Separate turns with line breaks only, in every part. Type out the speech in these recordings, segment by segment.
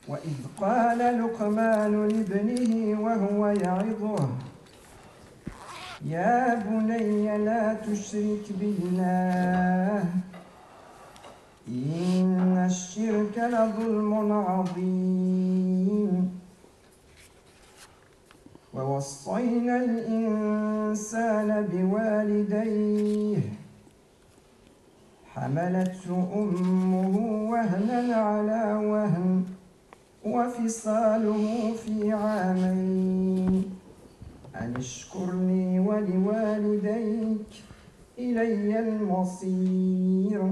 وإذ قال لقمان لابنه وهو يعظه يا بني لا تشرك بالله إن الشرك لظلم عظيم ووصينا الإنسان بوالديه حملته أمه وهنا على وهن وفصاله في عامين أن اشكر لي ولوالديك إلي المصير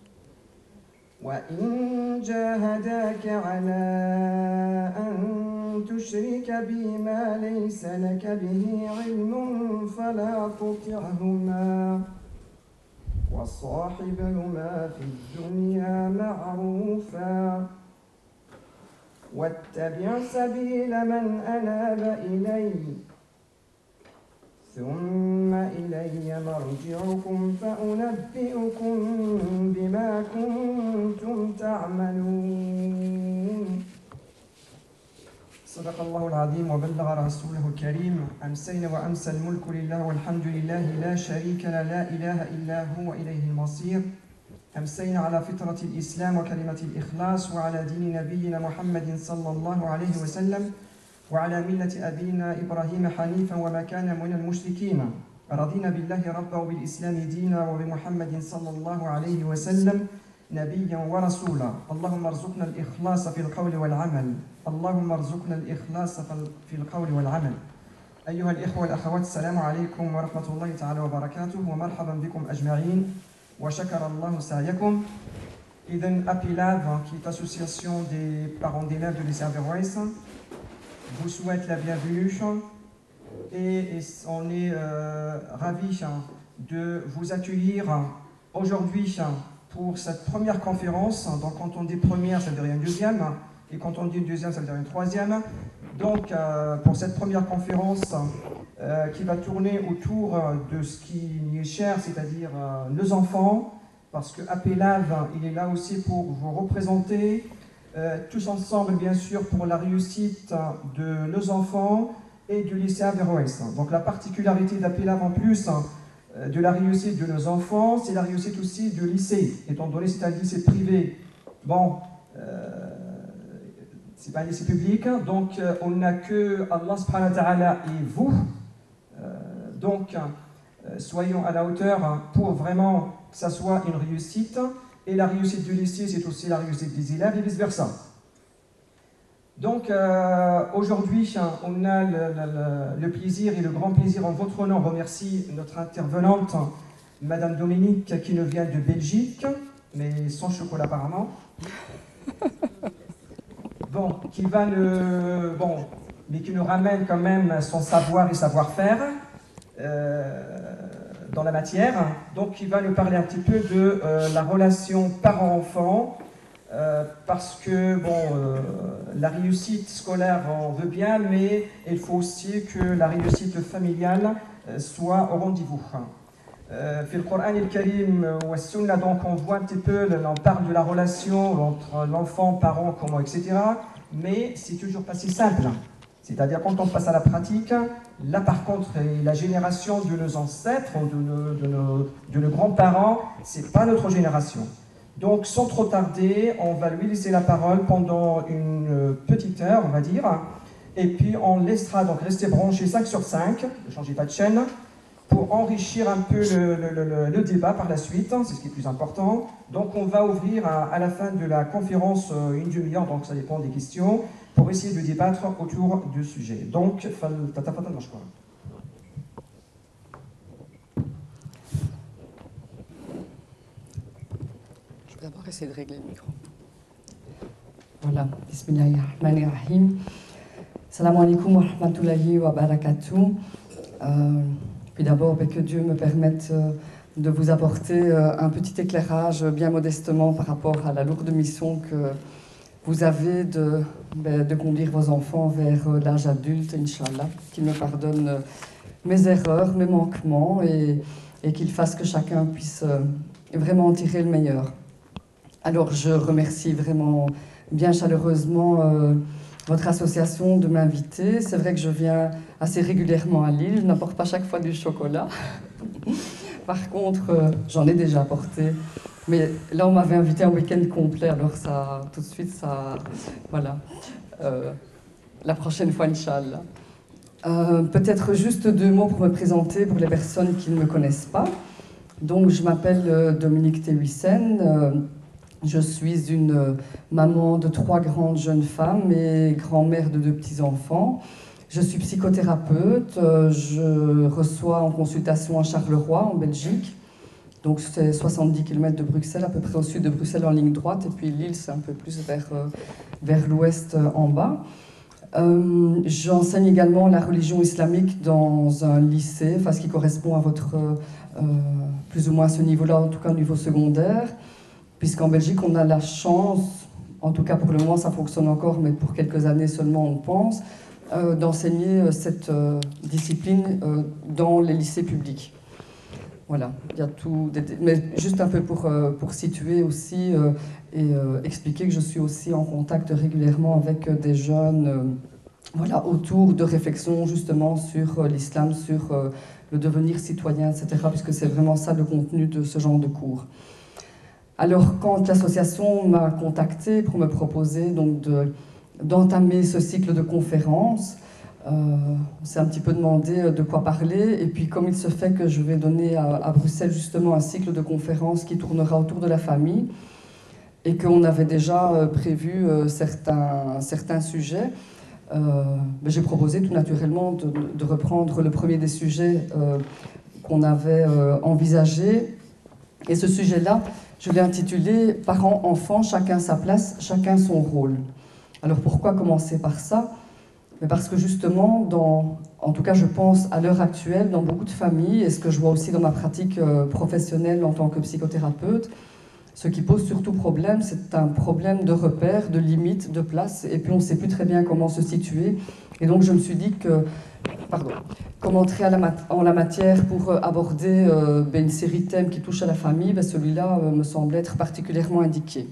وإن جاهداك على أن تشرك بي ما ليس لك به علم فلا تطعهما وصاحبهما في الدنيا معروفا واتبع سبيل من أناب إلي ثم إلي مرجعكم فأنبئكم بما كنتم تعملون صدق الله العظيم وبلغ رسوله الكريم أمسينا وأمسى الملك لله والحمد لله لا شريك له لا إله إلا هو إليه المصير أمسينا على فطرة الإسلام وكلمة الإخلاص وعلى دين نبينا محمد صلى الله عليه وسلم وعلى ملة أبينا إبراهيم حنيفا وما كان من المشركين رضينا بالله ربا وبالإسلام دينا وبمحمد صلى الله عليه وسلم نبيا ورسولا اللهم ارزقنا الإخلاص في القول والعمل اللهم ارزقنا الإخلاص في القول والعمل أيها الإخوة والأخوات السلام عليكم ورحمة الله تعالى وبركاته ومرحبا بكم أجمعين وشكر الله سعيكم. إذن APILAV, qui est l'association des parents d'élèves de l'ICA Averroès, vous souhaite la bienvenue et on est ravis de vous accueillir aujourd'hui pour cette première conférence. Donc quand on dit première, ça veut dire une deuxième, et quand on dit une deuxième, ça veut dire une troisième. Donc pour cette première conférence qui va tourner autour de ce qui est cher, c'est-à-dire nos enfants, parce que APILAV, il est là aussi pour vous représenter tous ensemble, bien sûr, pour la réussite de nos enfants et du lycée Averroès. Donc la particularité d'APILAV en plus de la réussite de nos enfants, c'est la réussite aussi du lycée, étant donné que c'est un lycée privé. Bon, c'est pas un lycée public, donc on n'a que Allah subhanahu wa ta'ala et vous. Donc, soyons à la hauteur pour vraiment que ça soit une réussite. Et la réussite du lycée, c'est aussi la réussite des élèves et vice-versa. Donc, aujourd'hui, on a le plaisir et le grand plaisir en votre nom. On remercie notre intervenante, Madame Dominique, qui nous vient de Belgique, mais sans chocolat apparemment. Bon, mais qui nous ramène quand même son savoir et savoir-faire dans la matière. Donc, il va nous parler un petit peu de la relation parent-enfant, parce que, la réussite scolaire, on veut bien, mais il faut aussi que la réussite familiale soit au rendez-vous. Dans le Coran al-Karim ou Sunna, donc on voit un petit peu, on parle de la relation entre l'enfant, parent, comment, etc. Mais c'est toujours pas si simple. C'est-à-dire quand on passe à la pratique, là par contre, la génération de nos ancêtres, de nos grands-parents, c'est pas notre génération. Donc sans trop tarder, on va lui laisser la parole pendant une petite heure, on va dire, et puis on laissera donc rester branché 5 sur 5, ne changez pas de chaîne, pour enrichir un peu le débat par la suite, c'est ce qui est plus important. Donc on va ouvrir à la fin de la conférence une demi-heure, donc ça dépend des questions, pour essayer de débattre autour du sujet. Donc, je vais
d'abord essayer de régler le micro.
Voilà, Bismillahirrahmanirrahim. Salam alaikum wa rahmatullahi wa barakatuh. Puis d'abord, que Dieu me permette de vous apporter un petit éclairage bien modestement par rapport à la lourde mission que vous avez de conduire vos enfants vers l'âge adulte, Inch'Allah, qu'il me pardonne mes erreurs, mes manquements et qu'il fasse que chacun puisse vraiment en tirer le meilleur. Alors je remercie vraiment bien chaleureusement votre association de m'inviter. C'est vrai que je viens assez régulièrement à Lille, je n'apporte pas chaque fois du chocolat. Par contre, j'en ai déjà apporté. Mais là, on m'avait invité un week-end complet, alors ça, tout de suite, ça... Voilà. La prochaine fois, Inch'Allah. Peut-être juste 2 mots pour me présenter pour les personnes qui ne me connaissent pas. Donc, je m'appelle Dominique Théwissen. Je suis une maman de 3 grandes jeunes femmes et grand-mère de 2 petits-enfants. Je suis psychothérapeute. Je reçois en consultation à Charleroi, en Belgique. Donc, c'est 70 km de Bruxelles, à peu près au sud de Bruxelles en ligne droite. Et puis, Lille, c'est un peu plus vers l'ouest en bas. J'enseigne également la religion islamique dans un lycée, enfin ce qui correspond à votre, plus ou moins à ce niveau-là, en tout cas au niveau secondaire, puisqu'en Belgique on a la chance, en tout cas pour le moment ça fonctionne encore, mais pour quelques années seulement on pense, d'enseigner cette discipline dans les lycées publics. Voilà, il y a tout, mais juste un peu pour situer aussi et expliquer que je suis aussi en contact régulièrement avec des jeunes voilà, autour de réflexions justement sur l'islam, sur le devenir citoyen, etc., puisque c'est vraiment ça le contenu de ce genre de cours. Alors, quand l'association m'a contactée pour me proposer donc d'entamer ce cycle de conférences, on s'est un petit peu demandé de quoi parler, et puis comme il se fait que je vais donner à Bruxelles justement un cycle de conférences qui tournera autour de la famille, et qu'on avait déjà prévu certains sujets, j'ai proposé tout naturellement de reprendre le premier des sujets qu'on avait envisagé, et ce sujet-là, je l'ai intitulé « Parents, enfants, chacun sa place, chacun son rôle ». Alors pourquoi commencer par ça ? Mais parce que justement, en tout cas je pense à l'heure actuelle, dans beaucoup de familles, et ce que je vois aussi dans ma pratique professionnelle en tant que psychothérapeute, ce qui pose surtout problème, c'est un problème de repère, de limite, de place, et puis on ne sait plus très bien comment se situer. Et donc je me suis dit que, comme entrer en la matière pour aborder une série de thèmes qui touchent à la famille, celui-là me semble être particulièrement indiqué.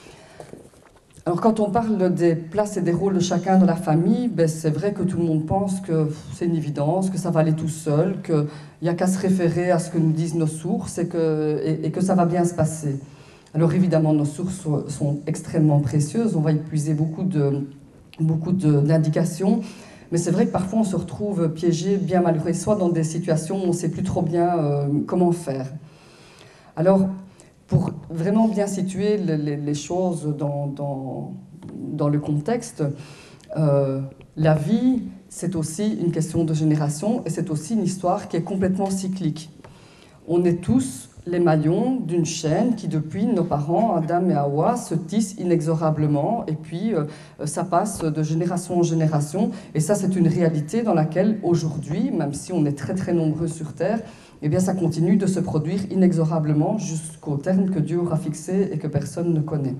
Alors quand on parle des places et des rôles de chacun dans la famille, c'est vrai que tout le monde pense que c'est une évidence, que ça va aller tout seul, qu'il n'y a qu'à se référer à ce que nous disent nos sources et que ça va bien se passer. Alors évidemment, nos sources sont extrêmement précieuses, on va y puiser beaucoup d'indications, mais c'est vrai que parfois on se retrouve piégé, bien malgré soi, dans des situations où on ne sait plus trop bien comment faire. Alors, pour vraiment bien situer les choses dans le contexte, la vie, c'est aussi une question de génération et c'est aussi une histoire qui est complètement cyclique. On est tous les maillons d'une chaîne qui, depuis nos parents, Adam et Hawa, se tisse inexorablement et puis ça passe de génération en génération. Et ça, c'est une réalité dans laquelle, aujourd'hui, même si on est très très nombreux sur Terre, eh bien, ça continue de se produire inexorablement jusqu'au terme que Dieu aura fixé et que personne ne connaît.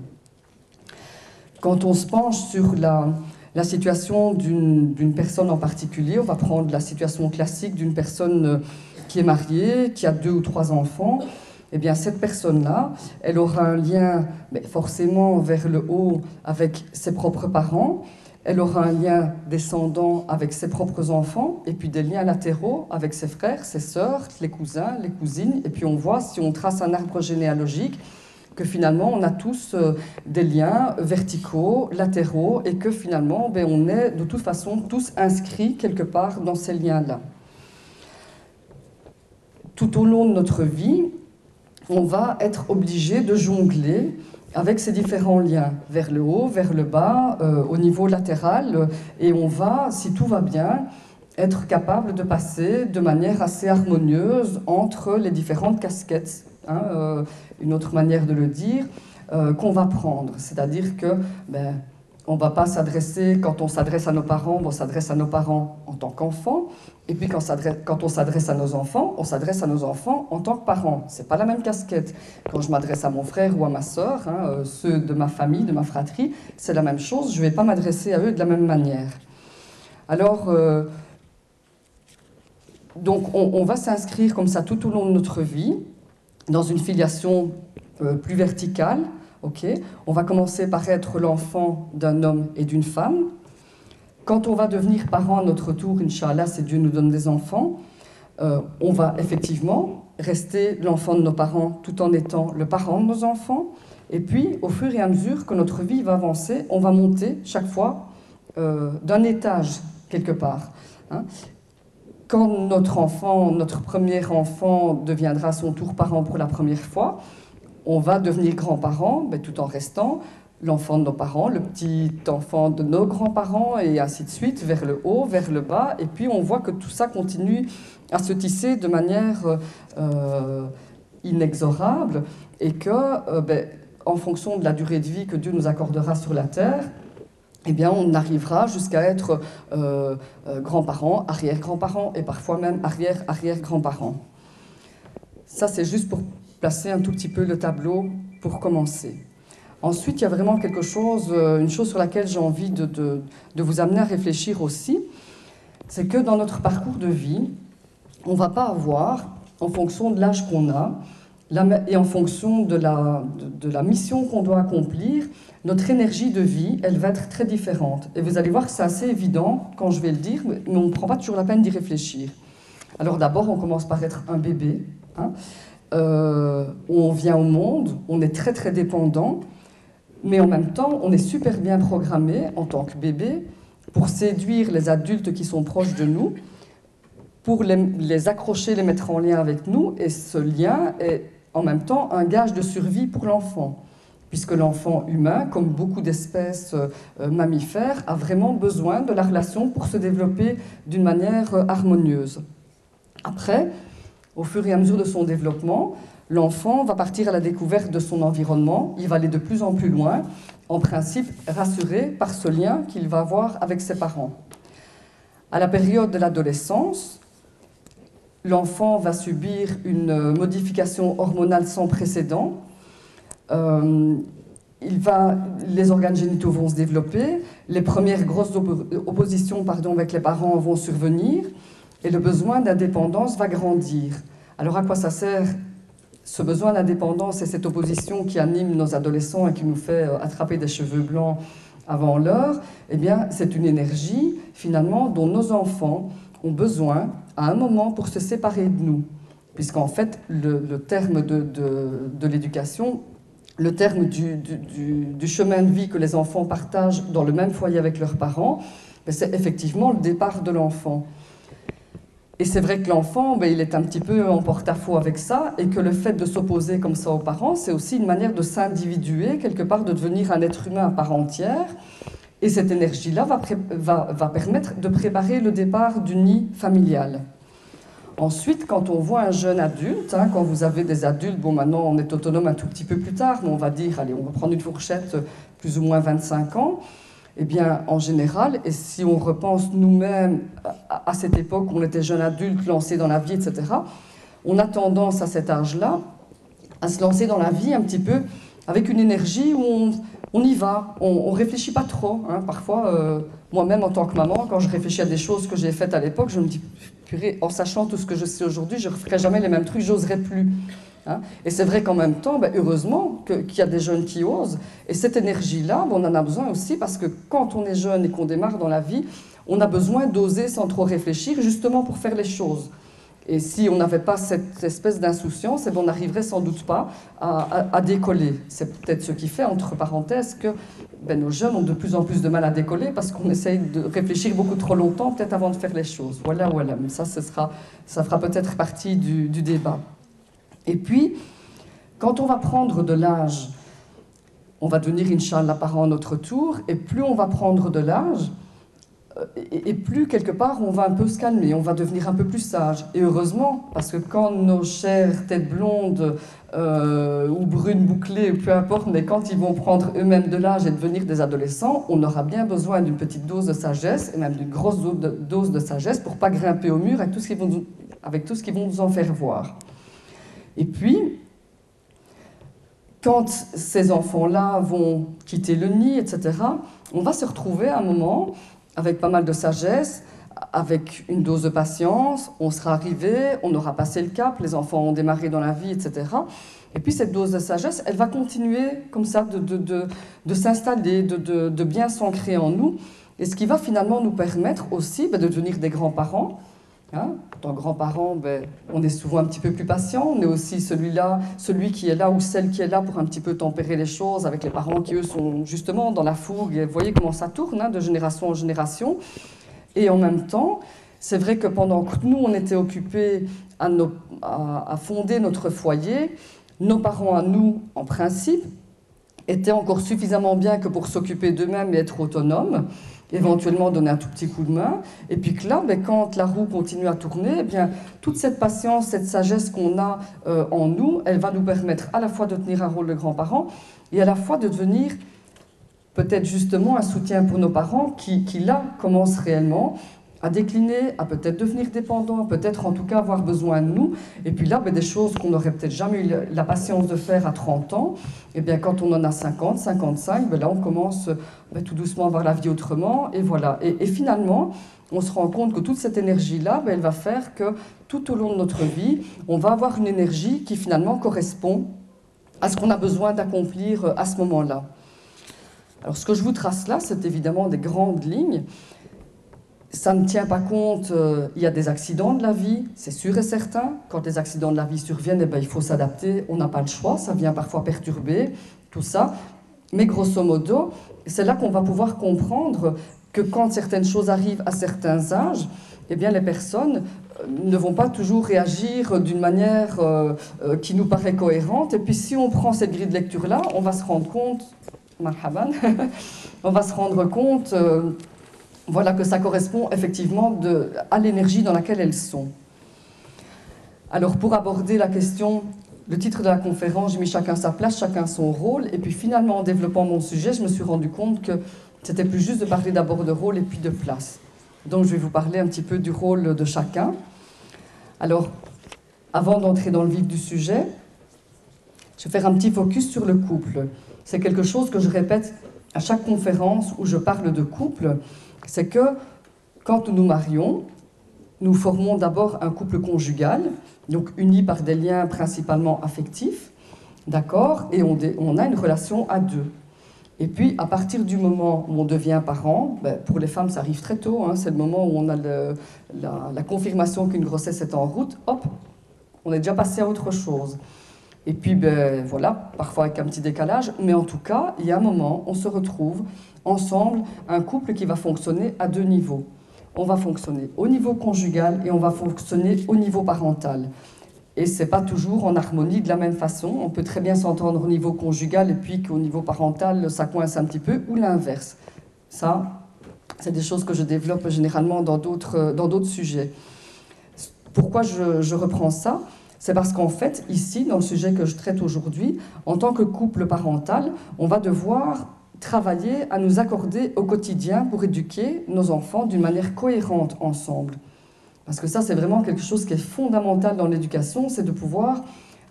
Quand on se penche sur la situation d'une personne en particulier, on va prendre la situation classique d'une personne qui est mariée, qui a 2 ou 3 enfants, eh bien, cette personne-là, elle aura un lien forcément vers le haut avec ses propres parents, elle aura un lien descendant avec ses propres enfants, et puis des liens latéraux avec ses frères, ses sœurs, les cousins, les cousines. Et puis on voit, si on trace un arbre généalogique, que finalement on a tous des liens verticaux, latéraux, et que finalement on est de toute façon tous inscrits quelque part dans ces liens-là. Tout au long de notre vie, on va être obligé de jongler avec ces différents liens, vers le haut, vers le bas, au niveau latéral, et on va, si tout va bien, être capable de passer de manière assez harmonieuse entre les différentes casquettes, une autre manière de le dire, qu'on va prendre. C'est-à-dire que on ne va pas s'adresser, quand on s'adresse à nos parents, on s'adresse à nos parents en tant qu'enfants, et puis quand on s'adresse à nos enfants, on s'adresse à nos enfants en tant que parents. Ce n'est pas la même casquette. Quand je m'adresse à mon frère ou à ma sœur, ceux de ma famille, de ma fratrie, c'est la même chose, je ne vais pas m'adresser à eux de la même manière. Alors, donc on va s'inscrire comme ça tout au long de notre vie, dans une filiation plus verticale, Ok, on va commencer par être l'enfant d'un homme et d'une femme. Quand on va devenir parent à notre tour, Inch'Allah, si Dieu nous donne des enfants, on va effectivement rester l'enfant de nos parents tout en étant le parent de nos enfants. Et puis, au fur et à mesure que notre vie va avancer, on va monter chaque fois d'un étage quelque part. Hein. Quand notre premier enfant deviendra à son tour parent pour la première fois, on va devenir grand-parent, tout en restant l'enfant de nos parents, le petit enfant de nos grands-parents, et ainsi de suite, vers le haut, vers le bas. Et puis on voit que tout ça continue à se tisser de manière inexorable, et que, en fonction de la durée de vie que Dieu nous accordera sur la terre, eh bien, on arrivera jusqu'à être grands-parents, arrière-grands-parents, et parfois même arrière-arrière-grands-parents. Ça, c'est juste pour placer un tout petit peu le tableau pour commencer. Ensuite, il y a vraiment quelque chose, une chose sur laquelle j'ai envie de vous amener à réfléchir aussi, c'est que dans notre parcours de vie, on ne va pas avoir, en fonction de l'âge qu'on a, et en fonction de la mission qu'on doit accomplir, notre énergie de vie, elle va être très différente. Et vous allez voir que c'est assez évident quand je vais le dire, mais on ne prend pas toujours la peine d'y réfléchir. Alors d'abord, on commence par être un bébé, hein, on vient au monde, on est très très dépendant, mais en même temps, on est super bien programmé en tant que bébé pour séduire les adultes qui sont proches de nous, pour les accrocher, les mettre en lien avec nous, et ce lien est en même temps un gage de survie pour l'enfant, puisque l'enfant humain, comme beaucoup d'espèces mammifères, a vraiment besoin de la relation pour se développer d'une manière harmonieuse. Après, au fur et à mesure de son développement, l'enfant va partir à la découverte de son environnement, il va aller de plus en plus loin, en principe rassuré par ce lien qu'il va avoir avec ses parents. À la période de l'adolescence, l'enfant va subir une modification hormonale sans précédent. Les organes génitaux vont se développer, les premières grosses oppositions avec les parents vont survenir, et le besoin d'indépendance va grandir. Alors à quoi ça sert ce besoin d'indépendance et cette opposition qui anime nos adolescents et qui nous fait attraper des cheveux blancs avant l'heure? Eh bien, c'est une énergie, finalement, dont nos enfants ont besoin à un moment pour se séparer de nous. Puisqu'en fait, le terme de l'éducation, le terme du chemin de vie que les enfants partagent dans le même foyer avec leurs parents, c'est effectivement le départ de l'enfant. Et c'est vrai que l'enfant, il est un petit peu en porte-à-faux avec ça, et que le fait de s'opposer comme ça aux parents, c'est aussi une manière de s'individuer, quelque part de devenir un être humain à part entière. Et cette énergie-là va permettre de préparer le départ du nid familial. Ensuite, quand on voit un jeune adulte, quand vous avez des adultes, maintenant on est autonome un tout petit peu plus tard, mais on va dire, allez, on va prendre une fourchette plus ou moins 25 ans, eh bien, en général, et si on repense nous-mêmes à cette époque où on était jeune adulte, lancé dans la vie, etc., on a tendance à cet âge-là à se lancer dans la vie un petit peu avec une énergie où on y va, on ne réfléchit pas trop. Parfois, moi-même en tant que maman, quand je réfléchis à des choses que j'ai faites à l'époque, je me dis, purée, en sachant tout ce que je sais aujourd'hui, je ne referai jamais les mêmes trucs, j'oserais plus. Et c'est vrai qu'en même temps, heureusement qu'il y a des jeunes qui osent. Et cette énergie-là, on en a besoin aussi parce que quand on est jeune et qu'on démarre dans la vie, on a besoin d'oser sans trop réfléchir, justement pour faire les choses. Et si on n'avait pas cette espèce d'insouciance, on n'arriverait sans doute pas à décoller. C'est peut-être ce qui fait, entre parenthèses, que nos jeunes ont de plus en plus de mal à décoller parce qu'on essaye de réfléchir beaucoup trop longtemps, peut-être avant de faire les choses. Voilà. Mais ça fera peut-être partie du débat. Et puis, quand on va prendre de l'âge, on va devenir, Inch'Allah, parent à notre tour, et plus on va prendre de l'âge, et plus, quelque part, on va un peu se calmer, on va devenir un peu plus sage. Et heureusement, parce que quand nos chères têtes blondes ou brunes bouclées, peu importe, mais quand ils vont prendre eux-mêmes de l'âge et devenir des adolescents, on aura bien besoin d'une petite dose de sagesse, et même d'une grosse dose de sagesse, pour ne pas grimper au mur avec tout ce qu'ils vont nous en faire voir. Et puis, quand ces enfants-là vont quitter le nid, etc., on va se retrouver à un moment avec pas mal de sagesse, avec une dose de patience, on sera arrivé, on aura passé le cap, les enfants ont démarré dans la vie, etc. Et puis cette dose de sagesse, elle va continuer comme ça de s'installer, de bien s'ancrer en nous, et ce qui va finalement nous permettre aussi de devenir des grands-parents. Hein, en tant que grands-parents, on est souvent un petit peu plus patient, on est aussi celui qui est là ou celle qui est là pour un petit peu tempérer les choses avec les parents qui, eux, sont justement dans la fougue. Et vous voyez comment ça tourne, hein, de génération en génération. Et en même temps, c'est vrai que pendant que nous, on était occupés à fonder notre foyer, nos parents à nous, en principe, étaient encore suffisamment bien que pour s'occuper d'eux-mêmes et être autonomes, éventuellement donner un tout petit coup de main. Et puis que là, quand la roue continue à tourner, eh bien, toute cette patience, cette sagesse qu'on a en nous, elle va nous permettre à la fois de tenir un rôle de grands-parents et à la fois de devenir peut-être justement un soutien pour nos parents qui là, commencent réellement à décliner, à peut-être devenir dépendants, peut-être en tout cas avoir besoin de nous. Et puis là, des choses qu'on n'aurait peut-être jamais eu la patience de faire à 30 ans, et bien quand on en a 50, 55, là on commence tout doucement à voir la vie autrement, et voilà. Et finalement, on se rend compte que toute cette énergie-là, elle va faire que tout au long de notre vie, on va avoir une énergie qui finalement correspond à ce qu'on a besoin d'accomplir à ce moment-là. Alors ce que je vous trace là, c'est évidemment des grandes lignes. Ça ne tient pas compte, il y a des accidents de la vie, c'est sûr et certain. Quand les accidents de la vie surviennent, il faut s'adapter, on n'a pas le choix, ça vient parfois perturber tout ça. Mais grosso modo, c'est là qu'on va pouvoir comprendre que quand certaines choses arrivent à certains âges, eh bien les personnes ne vont pas toujours réagir d'une manière qui nous paraît cohérente. Et puis si on prend cette grille de lecture-là, on va se rendre compte, marhaban, on va se rendre compte... voilà que ça correspond effectivement à l'énergie dans laquelle elles sont. Alors pour aborder la question, le titre de la conférence, j'ai mis chacun sa place, chacun son rôle, et puis finalement en développant mon sujet, je me suis rendu compte que c'était plus juste de parler d'abord de rôle et puis de place. Donc je vais vous parler un petit peu du rôle de chacun. Alors, avant d'entrer dans le vif du sujet, je vais faire un petit focus sur le couple. C'est quelque chose que je répète à chaque conférence où je parle de couple. C'est que quand nous nous marions, nous formons d'abord un couple conjugal, donc uni par des liens principalement affectifs, d'accord, et on a une relation à deux. Et puis, à partir du moment où on devient parent, pour les femmes, ça arrive très tôt, hein, c'est le moment où on a la confirmation qu'une grossesse est en route, hop, on est déjà passé à autre chose. Et puis, voilà, parfois avec un petit décalage, mais en tout cas, il y a un moment, on se retrouve ensemble, un couple qui va fonctionner à deux niveaux. On va fonctionner au niveau conjugal et on va fonctionner au niveau parental. Et ce n'est pas toujours en harmonie de la même façon. On peut très bien s'entendre au niveau conjugal et puis qu'au niveau parental, ça coince un petit peu, ou l'inverse. Ça, c'est des choses que je développe généralement dans d'autres sujets. Pourquoi je reprends ça ? C'est parce qu'en fait, ici, dans le sujet que je traite aujourd'hui, en tant que couple parental, on va devoir travailler à nous accorder au quotidien pour éduquer nos enfants d'une manière cohérente ensemble. Parce que ça, c'est vraiment quelque chose qui est fondamental dans l'éducation, c'est de pouvoir,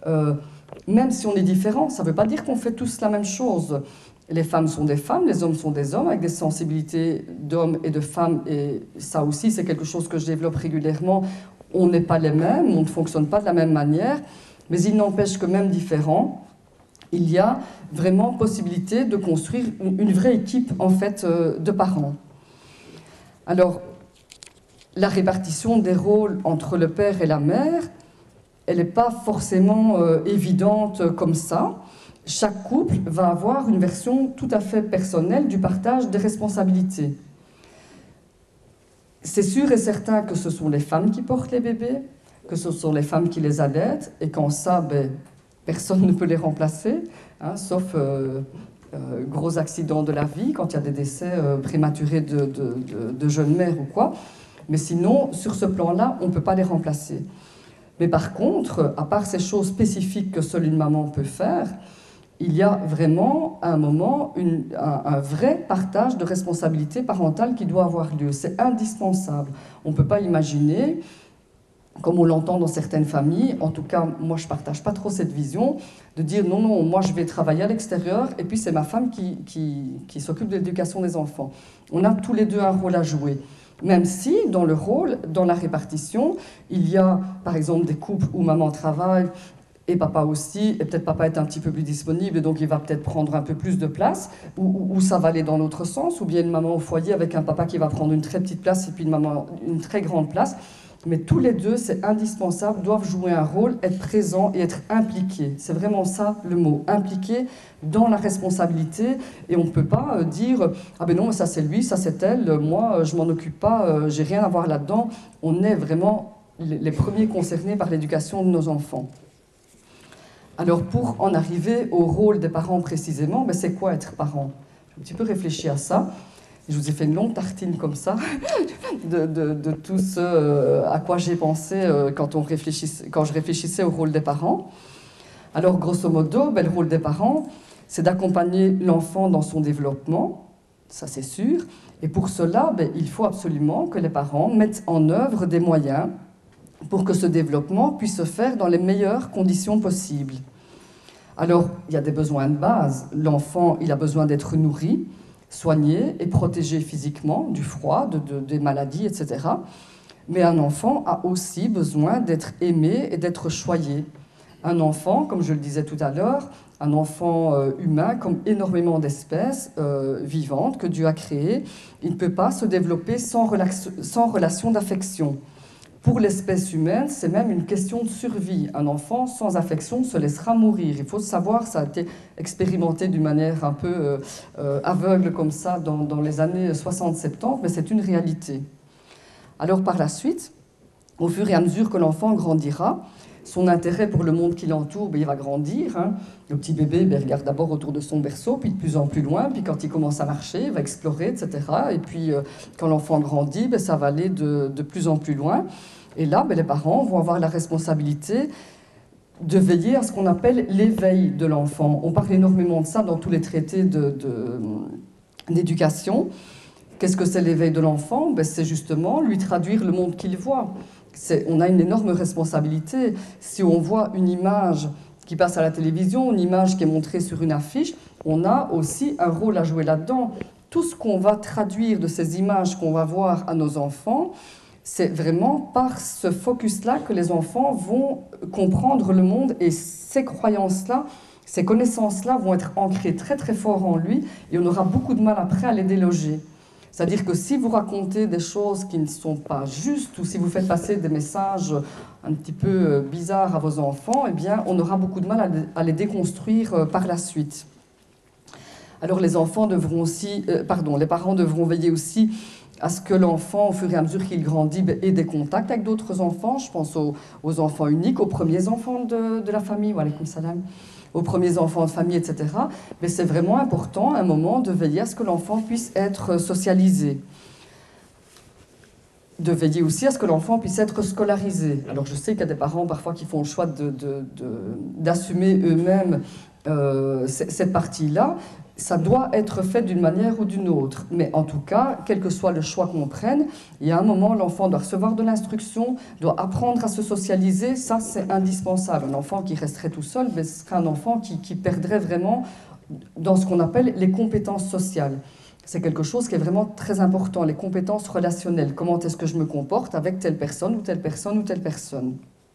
même si on est différents, ça ne veut pas dire qu'on fait tous la même chose. Les femmes sont des femmes, les hommes sont des hommes, avec des sensibilités d'hommes et de femmes, et ça aussi, c'est quelque chose que je développe régulièrement. On n'est pas les mêmes, on ne fonctionne pas de la même manière, mais il n'empêche que même différents, il y a vraiment possibilité de construire une vraie équipe en fait de parents. Alors, la répartition des rôles entre le père et la mère, elle n'est pas forcément évidente comme ça. Chaque couple va avoir une version tout à fait personnelle du partage des responsabilités. C'est sûr et certain que ce sont les femmes qui portent les bébés, que ce sont les femmes qui les allaitent, et qu'en ça, personne ne peut les remplacer, hein, sauf gros accidents de la vie, quand il y a des décès prématurés de jeunes mères ou quoi. Mais sinon, sur ce plan-là, on ne peut pas les remplacer. Mais par contre, à part ces choses spécifiques que seule une maman peut faire, il y a vraiment, à un moment, un vrai partage de responsabilités parentales qui doit avoir lieu. C'est indispensable. On ne peut pas imaginer, comme on l'entend dans certaines familles, en tout cas, moi je ne partage pas trop cette vision, de dire non, non, moi je vais travailler à l'extérieur et puis c'est ma femme qui s'occupe de l'éducation des enfants. On a tous les deux un rôle à jouer. Même si, dans le rôle, dans la répartition, il y a, par exemple, des couples où maman travaille et papa aussi, et peut-être papa est un petit peu plus disponible, et donc il va peut-être prendre un peu plus de place, ou ça va aller dans l'autre sens, ou bien une maman au foyer avec un papa qui va prendre une très petite place et puis une maman une très grande place. Mais tous les deux, c'est indispensable, doivent jouer un rôle, être présents et être impliqués. C'est vraiment ça le mot, impliqués dans la responsabilité. Et on ne peut pas dire « Ah ben non, ça c'est lui, ça c'est elle, moi je m'en occupe pas, j'ai rien à voir là-dedans ». On est vraiment les premiers concernés par l'éducation de nos enfants. Alors pour en arriver au rôle des parents précisément, ben c'est quoi être parent? J'ai un petit peu réfléchi à ça. Je vous ai fait une longue tartine comme ça de tout ce à quoi j'ai pensé quand je réfléchissais au rôle des parents. Alors grosso modo, ben, le rôle des parents, c'est d'accompagner l'enfant dans son développement, ça c'est sûr. Et pour cela, ben, il faut absolument que les parents mettent en œuvre des moyens pour que ce développement puisse se faire dans les meilleures conditions possibles. Alors, il y a des besoins de base. L'enfant, il a besoin d'être nourri, soigné et protégé physiquement du froid, des maladies, etc. Mais un enfant a aussi besoin d'être aimé et d'être choyé. Un enfant, comme je le disais tout à l'heure, un enfant humain, comme énormément d'espèces vivantes que Dieu a créées, il ne peut pas se développer sans relation d'affection. Pour l'espèce humaine, c'est même une question de survie. Un enfant sans affection se laissera mourir. Il faut savoir, ça a été expérimenté d'une manière un peu aveugle comme ça dans les années 60-70, mais c'est une réalité. Alors par la suite, au fur et à mesure que l'enfant grandira, son intérêt pour le monde qui l'entoure, ben, il va grandir. Hein. Le petit bébé ben, regarde d'abord autour de son berceau, puis de plus en plus loin, puis quand il commence à marcher, il va explorer, etc. Et puis quand l'enfant grandit, ben, ça va aller de plus en plus loin. Et là, ben, les parents vont avoir la responsabilité de veiller à ce qu'on appelle l'éveil de l'enfant. On parle énormément de ça dans tous les traités d'éducation. Qu'est-ce que c'est l'éveil de l'enfant? Ben, c'est justement lui traduire le monde qu'il voit. On a une énorme responsabilité. Si on voit une image qui passe à la télévision, une image qui est montrée sur une affiche, on a aussi un rôle à jouer là-dedans. Tout ce qu'on va traduire de ces images qu'on va voir à nos enfants, c'est vraiment par ce focus-là que les enfants vont comprendre le monde, et ces croyances-là, ces connaissances-là vont être ancrées très très fort en lui, et on aura beaucoup de mal après à les déloger. C'est-à-dire que si vous racontez des choses qui ne sont pas justes, ou si vous faites passer des messages un petit peu bizarres à vos enfants, eh bien, on aura beaucoup de mal à les déconstruire par la suite. Alors les parents devront veiller aussi à ce que l'enfant, au fur et à mesure qu'il grandit, ait des contacts avec d'autres enfants. Je pense aux enfants uniques, aux premiers enfants de la famille, wa alaykoum salam, aux premiers enfants de famille, etc. Mais c'est vraiment important, à un moment, de veiller à ce que l'enfant puisse être socialisé. De veiller aussi à ce que l'enfant puisse être scolarisé. Alors je sais qu'il y a des parents parfois qui font le choix d'assumer eux-mêmes cette partie-là. Ça doit être fait d'une manière ou d'une autre. Mais en tout cas, quel que soit le choix qu'on prenne, il y a un moment, l'enfant doit recevoir de l'instruction, doit apprendre à se socialiser. Ça, c'est indispensable. Un enfant qui resterait tout seul, ce serait un enfant qui perdrait vraiment dans ce qu'on appelle les compétences sociales. C'est quelque chose qui est vraiment très important, les compétences relationnelles. Comment est-ce que je me comporte avec telle personne ou telle personne ou telle personne.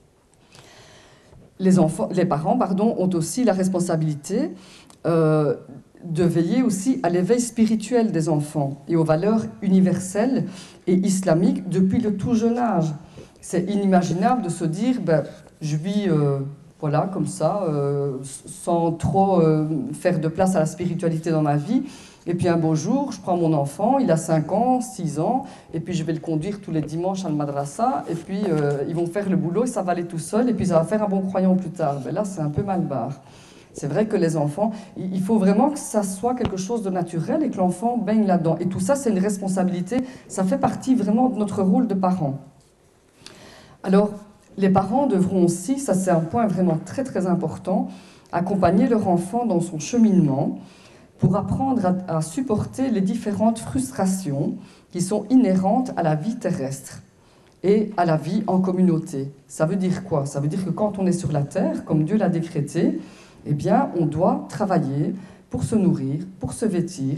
Les parents ont aussi la responsabilité de veiller aussi à l'éveil spirituel des enfants et aux valeurs universelles et islamiques depuis le tout jeune âge. C'est inimaginable de se dire je vis voilà, comme ça, sans trop faire de place à la spiritualité dans ma vie. Et puis un beau jour, je prends mon enfant, il a 5 ans, 6 ans, et puis je vais le conduire tous les dimanches à la madrasa, et puis ils vont faire le boulot, et ça va aller tout seul, et puis ça va faire un bon croyant plus tard. Là, c'est un peu mal barre. C'est vrai que les enfants, il faut vraiment que ça soit quelque chose de naturel et que l'enfant baigne là-dedans. Et tout ça, c'est une responsabilité, ça fait partie vraiment de notre rôle de parents. Alors, les parents devront aussi, ça c'est un point vraiment très très important, accompagner leur enfant dans son cheminement pour apprendre à supporter les différentes frustrations qui sont inhérentes à la vie terrestre et à la vie en communauté. Ça veut dire quoi? Ça veut dire que quand on est sur la terre, comme Dieu l'a décrété, eh bien, on doit travailler pour se nourrir, pour se vêtir,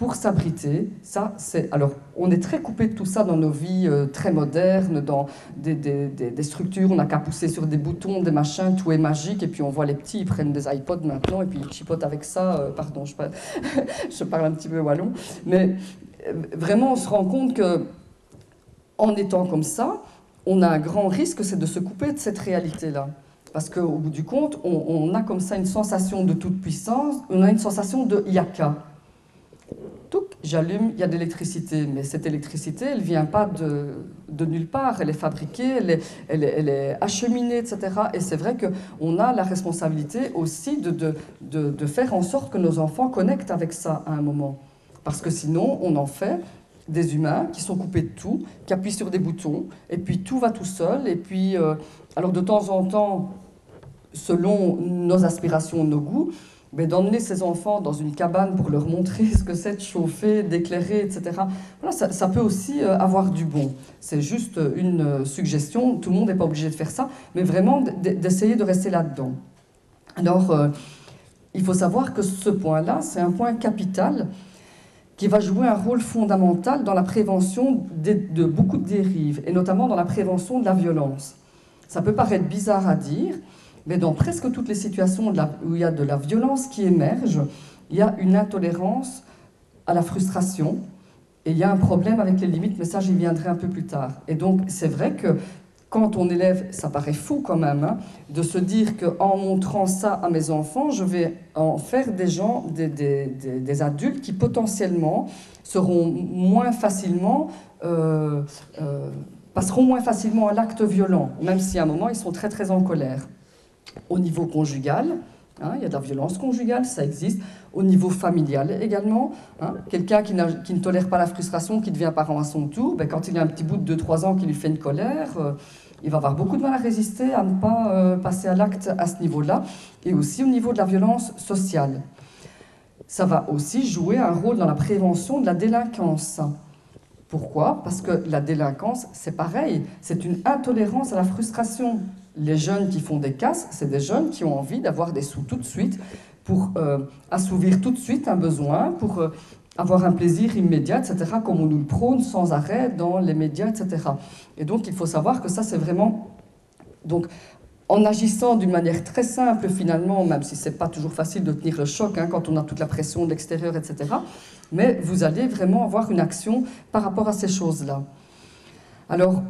pour s'abriter. Ça, alors, on est très coupé de tout ça dans nos vies très modernes, dans des structures. On n'a qu'à pousser sur des boutons, des machins, tout est magique. Et puis on voit les petits, ils prennent des iPods maintenant et puis ils chipotent avec ça. Pardon, je parle un petit peu wallon. Mais vraiment, on se rend compte que en étant comme ça, on a un grand risque, c'est de se couper de cette réalité-là. Parce qu'au bout du compte, on a comme ça une sensation de toute puissance, on a une sensation de yaka. J'allume, il y a de l'électricité, mais cette électricité, elle ne vient pas de nulle part, elle est fabriquée, elle est acheminée, etc. Et c'est vrai qu'on a la responsabilité aussi de faire en sorte que nos enfants connectent avec ça à un moment. Parce que sinon, on en fait des humains qui sont coupés de tout, qui appuient sur des boutons, et puis tout va tout seul, et puis, alors de temps en temps, selon nos aspirations, nos goûts, mais d'emmener ces enfants dans une cabane pour leur montrer ce que c'est de chauffer, d'éclairer, etc. Voilà, ça peut aussi avoir du bon. C'est juste une suggestion, tout le monde n'est pas obligé de faire ça, mais vraiment d'essayer de rester là-dedans. Alors, il faut savoir que ce point-là, c'est un point capital qui va jouer un rôle fondamental dans la prévention de beaucoup de dérives, et notamment dans la prévention de la violence. Ça peut paraître bizarre à dire, mais dans presque toutes les situations où il y a de la violence qui émerge, il y a une intolérance à la frustration et il y a un problème avec les limites, mais ça j'y viendrai un peu plus tard. Et donc c'est vrai que quand on élève, ça paraît fou quand même, hein, de se dire qu'en montrant ça à mes enfants, je vais en faire des gens, des adultes qui potentiellement seront moins facilement... passeront moins facilement à l'acte violent, même si à un moment ils sont très très en colère. Au niveau conjugal, hein, il y a de la violence conjugale, ça existe. Au niveau familial également, hein, quelqu'un qui ne tolère pas la frustration, qui devient parent à son tour, ben, quand il a un petit bout de 2-3 ans qui lui fait une colère, il va avoir beaucoup de mal à résister, à ne pas passer à l'acte à ce niveau-là. Et aussi au niveau de la violence sociale. Ça va aussi jouer un rôle dans la prévention de la délinquance. Pourquoi? Parce que la délinquance, c'est pareil, c'est une intolérance à la frustration. Les jeunes qui font des casses, c'est des jeunes qui ont envie d'avoir des sous tout de suite pour assouvir tout de suite un besoin, pour avoir un plaisir immédiat, etc., comme on nous le prône sans arrêt dans les médias, etc. Et donc, il faut savoir que ça, c'est vraiment... Donc, en agissant d'une manière très simple, finalement, même si ce n'est pas toujours facile de tenir le choc, hein, quand on a toute la pression de l'extérieur, etc., mais vous allez vraiment avoir une action par rapport à ces choses-là. Alors,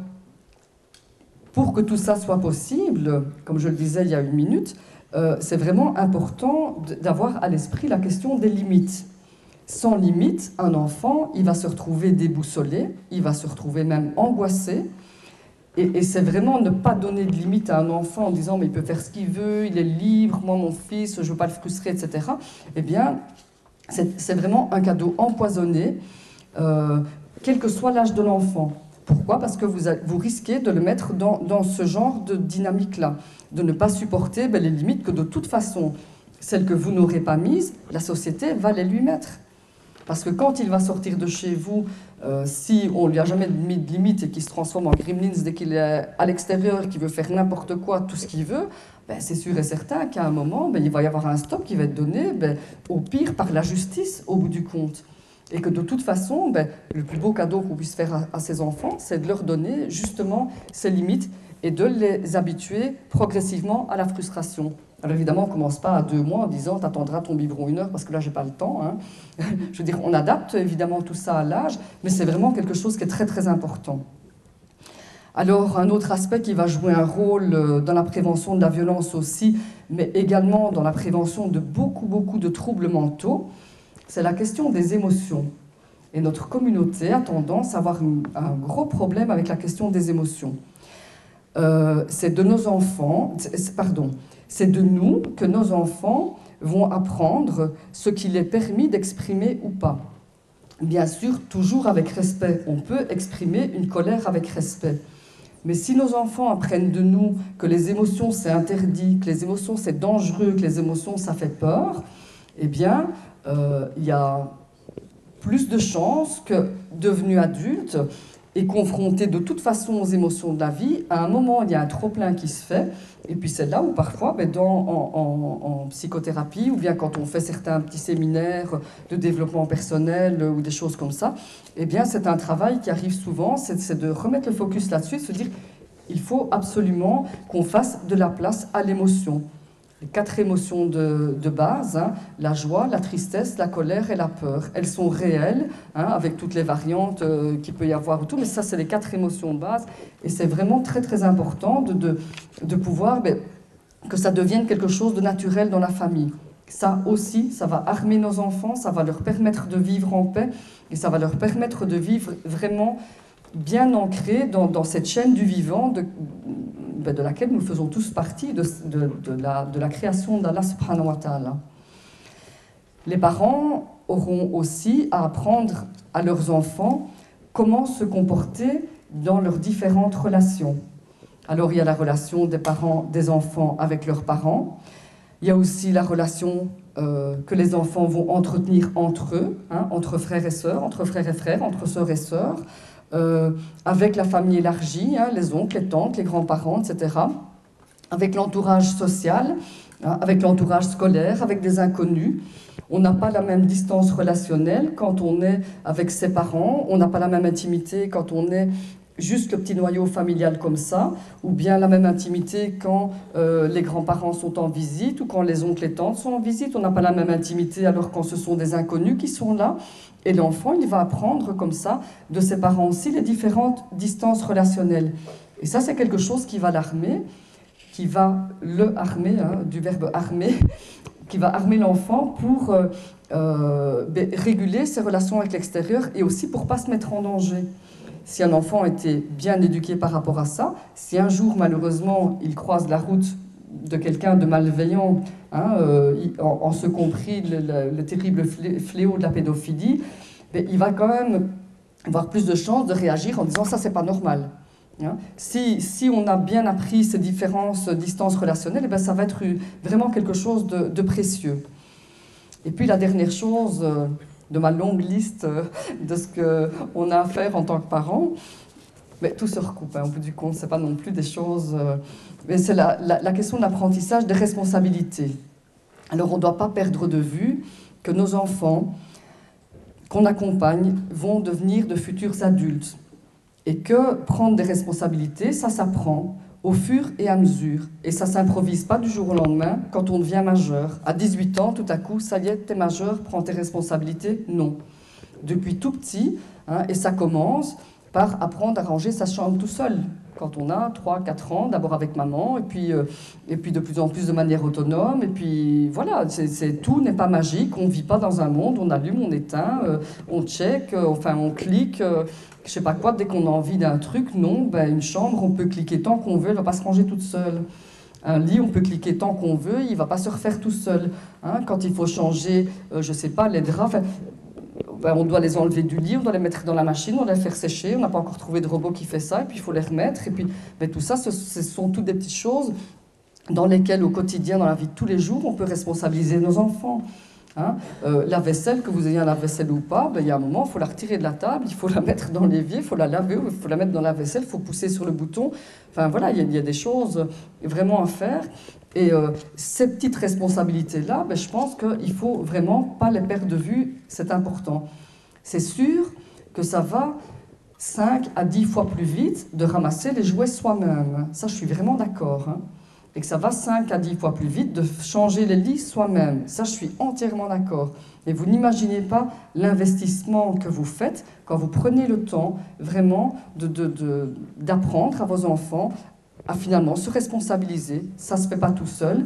pour que tout ça soit possible, comme je le disais il y a une minute, c'est vraiment important d'avoir à l'esprit la question des limites. Sans limite, un enfant, il va se retrouver déboussolé, il va se retrouver même angoissé, et c'est vraiment ne pas donner de limite à un enfant en disant « mais il peut faire ce qu'il veut, il est libre, moi mon fils, je ne veux pas le frustrer, etc. » Eh bien, c'est vraiment un cadeau empoisonné, quel que soit l'âge de l'enfant. Pourquoi? Parce que vous risquez de le mettre dans ce genre de dynamique-là, de ne pas supporter les limites que de toute façon, celles que vous n'aurez pas mises, la société va les lui mettre. Parce que quand il va sortir de chez vous, si on ne lui a jamais mis de limite et qu'il se transforme en gremlins dès qu'il est à l'extérieur, qu'il veut faire n'importe quoi, tout ce qu'il veut, c'est sûr et certain qu'à un moment, il va y avoir un stop qui va être donné, au pire par la justice, au bout du compte. Et que de toute façon, le plus beau cadeau qu'on puisse faire à ses enfants, c'est de leur donner justement ces limites et de les habituer progressivement à la frustration. Alors évidemment, on ne commence pas à 2 mois en disant « t'attendras ton biberon 1 heure parce que là, j'ai pas le temps. Hein. » Je veux dire, on adapte évidemment tout ça à l'âge, mais c'est vraiment quelque chose qui est très très important. Alors, un autre aspect qui va jouer un rôle dans la prévention de la violence aussi, mais également dans la prévention de beaucoup de troubles mentaux, c'est la question des émotions. Et notre communauté a tendance à avoir un gros problème avec la question des émotions. C'est de nos enfants, c'est de nous que nos enfants vont apprendre ce qu'il est permis d'exprimer ou pas. Bien sûr, toujours avec respect. On peut exprimer une colère avec respect. Mais si nos enfants apprennent de nous que les émotions c'est interdit, que les émotions c'est dangereux, que les émotions ça fait peur, eh bien, il y a plus de chances que, devenus adultes, est confronté de toute façon aux émotions de la vie, à un moment, il y a un trop-plein qui se fait. Et puis c'est là où parfois, en psychothérapie, ou bien quand on fait certains petits séminaires de développement personnel ou des choses comme ça, eh bien c'est un travail qui arrive souvent, c'est de remettre le focus là-dessus, se dire il faut absolument qu'on fasse de la place à l'émotion. Les 4 émotions de base, hein, la joie, la tristesse, la colère et la peur. Elles sont réelles, hein, avec toutes les variantes qu'il peut y avoir autour, mais ça, c'est les 4 émotions de base. Et c'est vraiment très, très important de pouvoir que ça devienne quelque chose de naturel dans la famille. Ça aussi, ça va armer nos enfants, ça va leur permettre de vivre en paix, et ça va leur permettre de vivre vraiment bien ancrés dans cette chaîne du vivant de laquelle nous faisons tous partie, de la création d'Allah subhanahu wa ta'ala. Les parents auront aussi à apprendre à leurs enfants comment se comporter dans leurs différentes relations. Alors il y a la relation des parents, des enfants avec leurs parents. Il y a aussi la relation que les enfants vont entretenir entre eux, hein, entre frères et sœurs, entre frères et frères, entre sœurs et sœurs, avec la famille élargie, hein, les oncles, les tantes, les grands-parents, etc. Avec l'entourage social, hein, avec l'entourage scolaire, avec des inconnus. On n'a pas la même distance relationnelle quand on est avec ses parents, on n'a pas la même intimité quand on est juste le petit noyau familial comme ça, ou bien la même intimité quand les grands-parents sont en visite ou quand les oncles et tantes sont en visite. On n'a pas la même intimité alors quand ce sont des inconnus qui sont là. Et l'enfant, il va apprendre comme ça de ses parents aussi les différentes distances relationnelles. Et ça, c'est quelque chose qui va l'armer, qui va le armer, hein, du verbe armer, qui va armer l'enfant pour réguler ses relations avec l'extérieur et aussi pour ne pas se mettre en danger. Si un enfant était bien éduqué par rapport à ça, si un jour, malheureusement, il croise la route de quelqu'un de malveillant, hein, en ce compris le terrible fléau de la pédophilie, mais il va quand même avoir plus de chances de réagir en disant « ça, c'est pas normal ». Hein. Si on a bien appris ces différences, distances relationnelles, eh ça va être vraiment quelque chose de précieux. Et puis la dernière chose de ma longue liste de ce qu'on a à faire en tant que parents, mais tout se recoupe, hein, au bout du compte, ce n'est pas non plus des choses... mais c'est la question de l'apprentissage des responsabilités. Alors on ne doit pas perdre de vue que nos enfants qu'on accompagne vont devenir de futurs adultes. Et que prendre des responsabilités, ça s'apprend au fur et à mesure. Et ça ne s'improvise pas du jour au lendemain quand on devient majeur. À 18 ans, tout à coup, ça y est, t'es majeur, prends tes responsabilités. Non. Depuis tout petit, hein, et ça commence par apprendre à ranger sa chambre tout seul. Quand on a 3-4 ans, d'abord avec maman, et puis de plus en plus de manière autonome. Et puis voilà, tout n'est pas magique, on ne vit pas dans un monde, on allume, on éteint, on check, enfin on clique, je sais pas quoi, dès qu'on a envie d'un truc. Non, une chambre, on peut cliquer tant qu'on veut, elle ne va pas se ranger toute seule. Un lit, on peut cliquer tant qu'on veut, il ne va pas se refaire tout seul. Hein, quand il faut changer, je ne sais pas, les draps... on doit les enlever du lit, on doit les mettre dans la machine, on doit les faire sécher, on n'a pas encore trouvé de robot qui fait ça, et puis il faut les remettre. Et puis tout ça, ce sont toutes des petites choses dans lesquelles, au quotidien, dans la vie de tous les jours, on peut responsabiliser nos enfants. Hein, la vaisselle, que vous ayez un lave-vaisselle ou pas, il y a un moment, il faut la retirer de la table, il faut la mettre dans l'évier, il faut la laver, il faut la mettre dans la vaisselle, il faut pousser sur le bouton. Enfin voilà, il y a des choses vraiment à faire. Et ces petites responsabilités-là, je pense qu'il ne faut vraiment pas les perdre de vue, c'est important. C'est sûr que ça va 5 à 10 fois plus vite de ramasser les jouets soi-même. Ça, je suis vraiment d'accord. Hein. Et que ça va 5 à 10 fois plus vite de changer les lits soi-même. Ça, je suis entièrement d'accord. Et vous n'imaginez pas l'investissement que vous faites quand vous prenez le temps vraiment d'apprendre à vos enfants à finalement se responsabiliser. Ça ne se fait pas tout seul.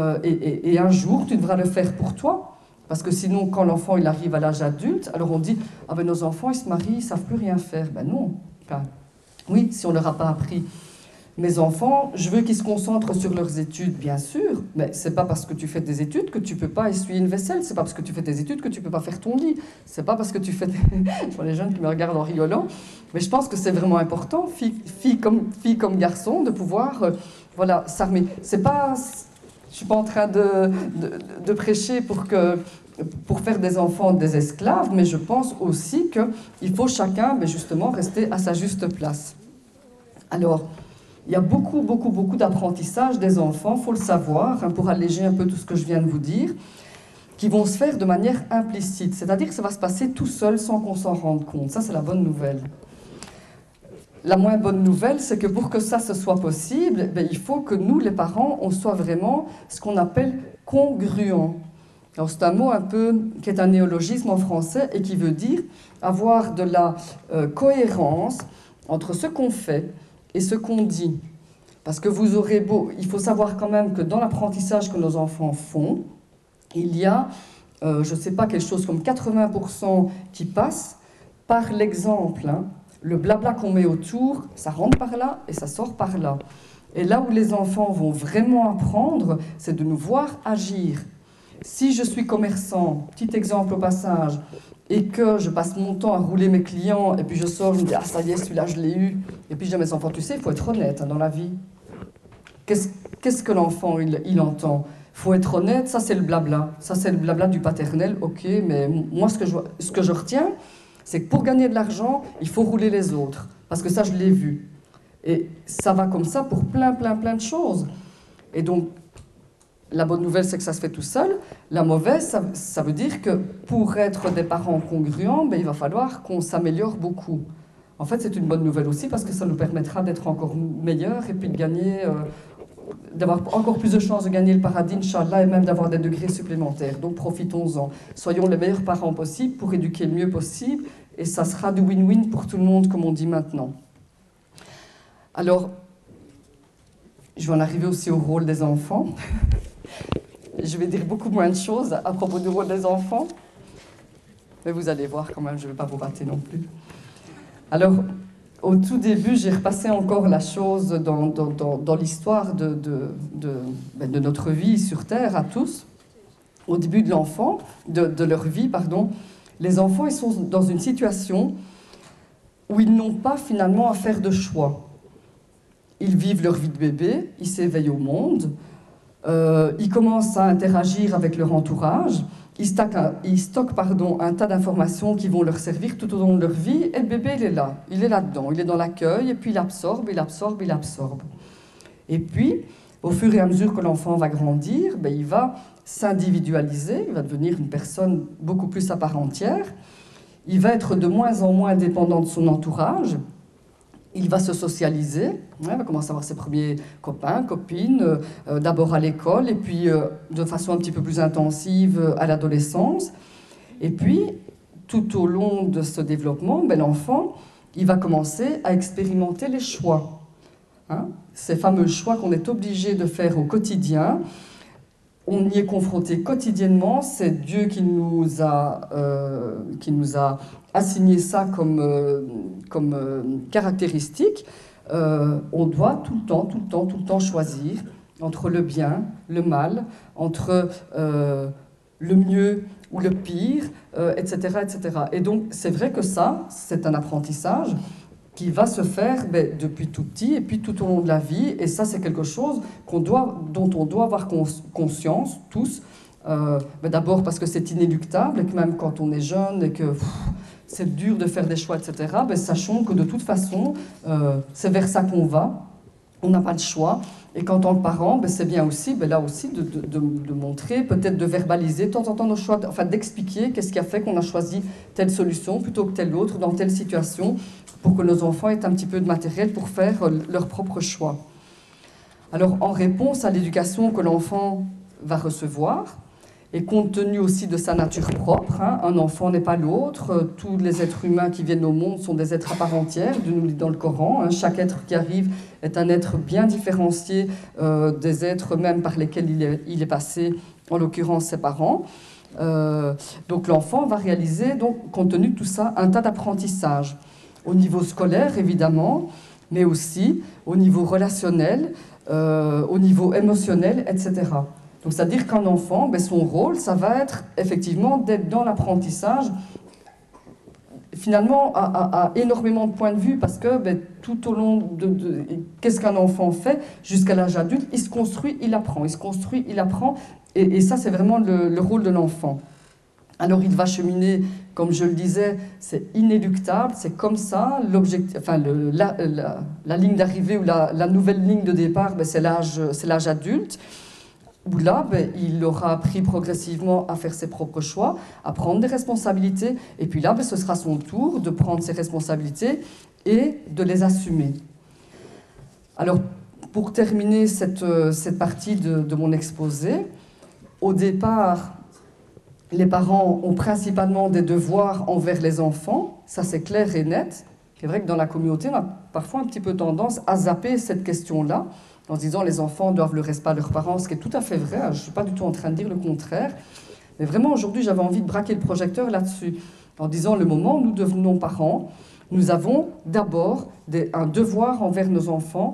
Et un jour, tu devras le faire pour toi. Parce que sinon, quand l'enfant il arrive à l'âge adulte, alors on dit « Ah ben nos enfants, ils se marient, ils ne savent plus rien faire. » Ben non. Enfin, oui, si on ne leur a pas appris. Mes enfants, je veux qu'ils se concentrent sur leurs études, bien sûr, mais ce n'est pas parce que tu fais des études que tu ne peux pas essuyer une vaisselle, ce n'est pas parce que tu fais des études que tu ne peux pas faire ton lit, ce n'est pas parce que tu fais des... Pour les jeunes qui me regardent en rigolant, mais je pense que c'est vraiment important, fille comme garçon, de pouvoir s'armer. C'est pas... Je ne suis pas en train de prêcher pour que pour faire des enfants des esclaves, mais je pense aussi qu'il faut chacun justement rester à sa juste place. Alors, il y a beaucoup d'apprentissage des enfants, il faut le savoir, hein, pour alléger un peu tout ce que je viens de vous dire, qui vont se faire de manière implicite, c'est-à-dire que ça va se passer tout seul sans qu'on s'en rende compte. Ça, c'est la bonne nouvelle. La moins bonne nouvelle, c'est que pour que ça se soit possible, il faut que nous, les parents, on soit vraiment ce qu'on appelle congruents. Alors, c'est un mot un peu qui est un néologisme en français et qui veut dire avoir de la cohérence entre ce qu'on fait et ce qu'on dit. Parce que vous aurez beau... Il faut savoir quand même que dans l'apprentissage que nos enfants font, il y a, je ne sais pas, quelque chose comme 80% qui passe par l'exemple. Hein. Le blabla qu'on met autour, ça rentre par là et ça sort par là. Et là où les enfants vont vraiment apprendre, c'est de nous voir agir. Si je suis commerçant, petit exemple au passage, et que je passe mon temps à rouler mes clients, et puis je sors, je me dis « Ah, ça y est, celui-là, je l'ai eu », et puis je dis à mes enfants « Tu sais, il faut être honnête hein, dans la vie. » Qu'est-ce que l'enfant, il entend ? Il faut être honnête, ça c'est le blabla. Ça c'est le blabla du paternel, ok, mais moi ce que je retiens, c'est que pour gagner de l'argent, il faut rouler les autres. Parce que ça, je l'ai vu. Et ça va comme ça pour plein de choses. Et donc, la bonne nouvelle, c'est que ça se fait tout seul. La mauvaise, ça veut dire que pour être des parents congruents, il va falloir qu'on s'améliore beaucoup. En fait, c'est une bonne nouvelle aussi parce que ça nous permettra d'être encore meilleurs et puis de gagner, d'avoir encore plus de chances de gagner le paradis, Inch'Allah, et même d'avoir des degrés supplémentaires. Donc, profitons-en. Soyons les meilleurs parents possibles pour éduquer le mieux possible et ça sera du win-win pour tout le monde, comme on dit maintenant. Alors, je vais en arriver aussi au rôle des enfants. Je vais dire beaucoup moins de choses à propos du rôle des enfants, mais vous allez voir quand même, je ne vais pas vous battre non plus. Alors, au tout début, j'ai repassé encore la chose dans l'histoire de notre vie sur Terre à tous. Au début de leur vie, les enfants ils sont dans une situation où ils n'ont pas finalement à faire de choix. Ils vivent leur vie de bébé, ils s'éveillent au monde, ils commencent à interagir avec leur entourage, ils stockent un tas d'informations qui vont leur servir tout au long de leur vie, et le bébé, il est là-dedans, il est dans l'accueil, et puis il absorbe. Et puis, au fur et à mesure que l'enfant va grandir, il va s'individualiser, il va devenir une personne beaucoup plus à part entière, il va être de moins en moins dépendant de son entourage, il va se socialiser, il va commencer à avoir ses premiers copains, copines, d'abord à l'école et puis de façon un petit peu plus intensive à l'adolescence. Et puis, tout au long de ce développement, l'enfant, il va commencer à expérimenter les choix. Hein, ces fameux choix qu'on est obligé de faire au quotidien. On y est confronté quotidiennement, c'est Dieu qui nous a assigné ça comme caractéristique. On doit tout le temps choisir entre le bien, le mal, entre le mieux ou le pire, etc., etc. Et donc, c'est vrai que ça, c'est un apprentissage qui va se faire depuis tout petit et puis tout au long de la vie. Et ça, c'est quelque chose dont on doit avoir conscience, tous. D'abord parce que c'est inéluctable et que même quand on est jeune et que c'est dur de faire des choix, etc., sachons que de toute façon, c'est vers ça qu'on va. On n'a pas le choix. Et qu'en tant que parent, c'est bien aussi, là aussi, de montrer, peut-être de verbaliser de temps en temps nos choix, enfin d'expliquer qu'est-ce qui a fait qu'on a choisi telle solution plutôt que telle autre dans telle situation, pour que nos enfants aient un petit peu de matériel pour faire leur propre choix. Alors, en réponse à l'éducation que l'enfant va recevoir, et compte tenu aussi de sa nature propre, un enfant n'est pas l'autre, tous les êtres humains qui viennent au monde sont des êtres à part entière, Dieu nous le dit dans le Coran, chaque être qui arrive est un être bien différencié des êtres même par lesquels il est passé, en l'occurrence ses parents. Donc l'enfant va réaliser, compte tenu de tout ça, un tas d'apprentissages, au niveau scolaire évidemment, mais aussi au niveau relationnel, au niveau émotionnel, etc. Donc, c'est-à-dire qu'un enfant, son rôle, ça va être effectivement d'être dans l'apprentissage, finalement, à énormément de points de vue, parce que tout au long de qu'est-ce qu'un enfant fait, jusqu'à l'âge adulte, il se construit, il apprend, il se construit, il apprend, et ça, c'est vraiment le rôle de l'enfant. Alors il va cheminer, comme je le disais, c'est inéluctable, c'est comme ça, enfin, la ligne d'arrivée ou la nouvelle ligne de départ, ben, c'est l'âge adulte, où là, ben, il aura appris progressivement à faire ses propres choix, à prendre des responsabilités, et puis là, ben, ce sera son tour de prendre ses responsabilités et de les assumer. Alors, pour terminer cette partie de mon exposé, au départ, les parents ont principalement des devoirs envers les enfants, ça c'est clair et net. C'est vrai que dans la communauté, on a parfois un petit peu tendance à zapper cette question-là, en se disant les enfants doivent le respect à leurs parents, ce qui est tout à fait vrai, je ne suis pas du tout en train de dire le contraire. Mais vraiment aujourd'hui, j'avais envie de braquer le projecteur là-dessus, en disant le moment où nous devenons parents, nous avons d'abord un devoir envers nos enfants,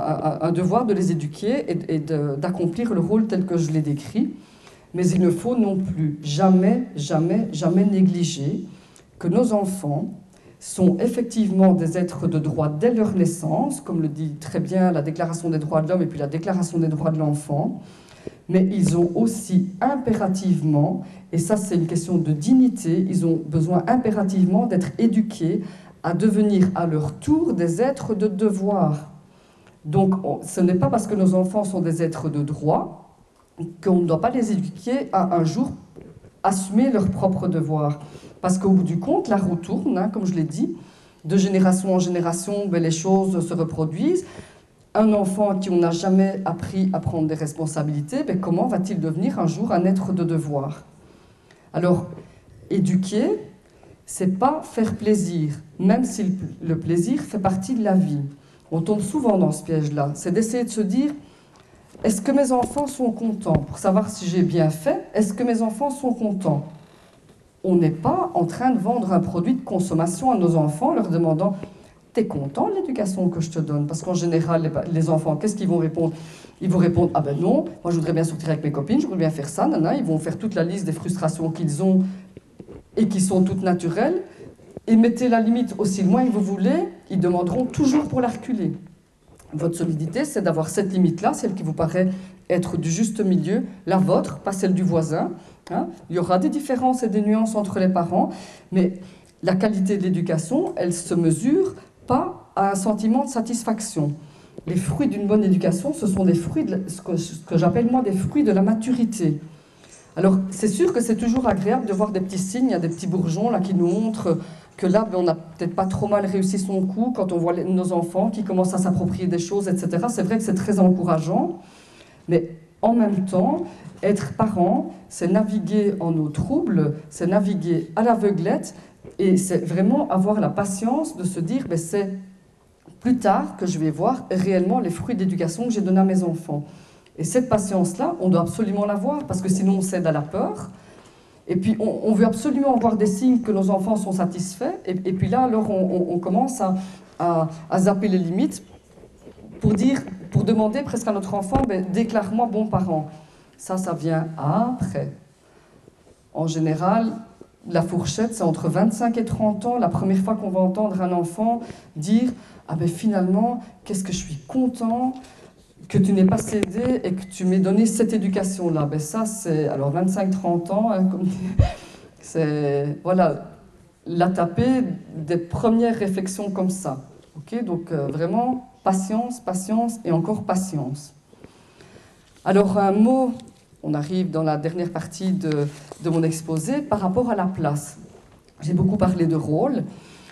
un devoir de les éduquer et d'accomplir le rôle tel que je l'ai décrit. Mais il ne faut non plus jamais, jamais, jamais négliger que nos enfants sont effectivement des êtres de droit dès leur naissance, comme le dit très bien la Déclaration des droits de l'homme et puis la Déclaration des droits de l'enfant, mais ils ont aussi impérativement, et ça c'est une question de dignité, ils ont besoin impérativement d'être éduqués à devenir à leur tour des êtres de devoir. Donc ce n'est pas parce que nos enfants sont des êtres de droit qu'on ne doit pas les éduquer à un jour assumer leurs propres devoirs. Parce qu'au bout du compte, la roue tourne, hein, comme je l'ai dit, de génération en génération, ben, les choses se reproduisent. Un enfant à qui on n'a jamais appris à prendre des responsabilités, ben, comment va-t-il devenir un jour un être de devoir? Alors, éduquer, c'est pas faire plaisir, même si le plaisir fait partie de la vie. On tombe souvent dans ce piège-là, c'est d'essayer de se dire: est-ce que mes enfants sont contents? Pour savoir si j'ai bien fait, est-ce que mes enfants sont contents? On n'est pas en train de vendre un produit de consommation à nos enfants en leur demandant: t'es content de l'éducation que je te donne? Parce qu'en général, les enfants, qu'est-ce qu'ils vont répondre? Ils vont répondre: ah ben non, moi je voudrais bien sortir avec mes copines, je voudrais bien faire ça, nana. Ils vont faire toute la liste des frustrations qu'ils ont et qui sont toutes naturelles. Et mettez la limite aussi loin que vous voulez, ils demanderont toujours pour la reculer. Votre solidité, c'est d'avoir cette limite-là, celle qui vous paraît être du juste milieu, la vôtre, pas celle du voisin. Hein. Il y aura des différences et des nuances entre les parents, mais la qualité de l'éducation, elle ne se mesure pas à un sentiment de satisfaction. Les fruits d'une bonne éducation, ce sont des fruits, ce que j'appelle moi des fruits de la maturité. Alors, c'est sûr que c'est toujours agréable de voir des petits signes, il y a des petits bourgeons là, qui nous montrent que là, on n'a peut-être pas trop mal réussi son coup quand on voit nos enfants qui commencent à s'approprier des choses, etc. C'est vrai que c'est très encourageant, mais en même temps, être parent, c'est naviguer en eau trouble, c'est naviguer à l'aveuglette, et c'est vraiment avoir la patience de se dire, ben, c'est plus tard que je vais voir réellement les fruits d'éducation que j'ai donnés à mes enfants. Et cette patience-là, on doit absolument l'avoir, parce que sinon on cède à la peur. Et puis on veut absolument avoir des signes que nos enfants sont satisfaits. Et puis là, alors on commence à zapper les limites pour demander presque à notre enfant, ben, déclare-moi bon parent. Ça vient après. En général, la fourchette, c'est entre 25 et 30 ans, la première fois qu'on va entendre un enfant dire « Ah ben finalement, qu'est-ce que je suis content que tu n'aies pas cédé et que tu m'aies donné cette éducation-là. » Ben ça, c'est... Alors 25-30 ans, hein, comme... c'est... Voilà, la taper des premières réflexions comme ça. Okay, donc vraiment, patience, patience et encore patience. Alors un mot, on arrive dans la dernière partie de mon exposé, par rapport à la place. J'ai beaucoup parlé de rôle.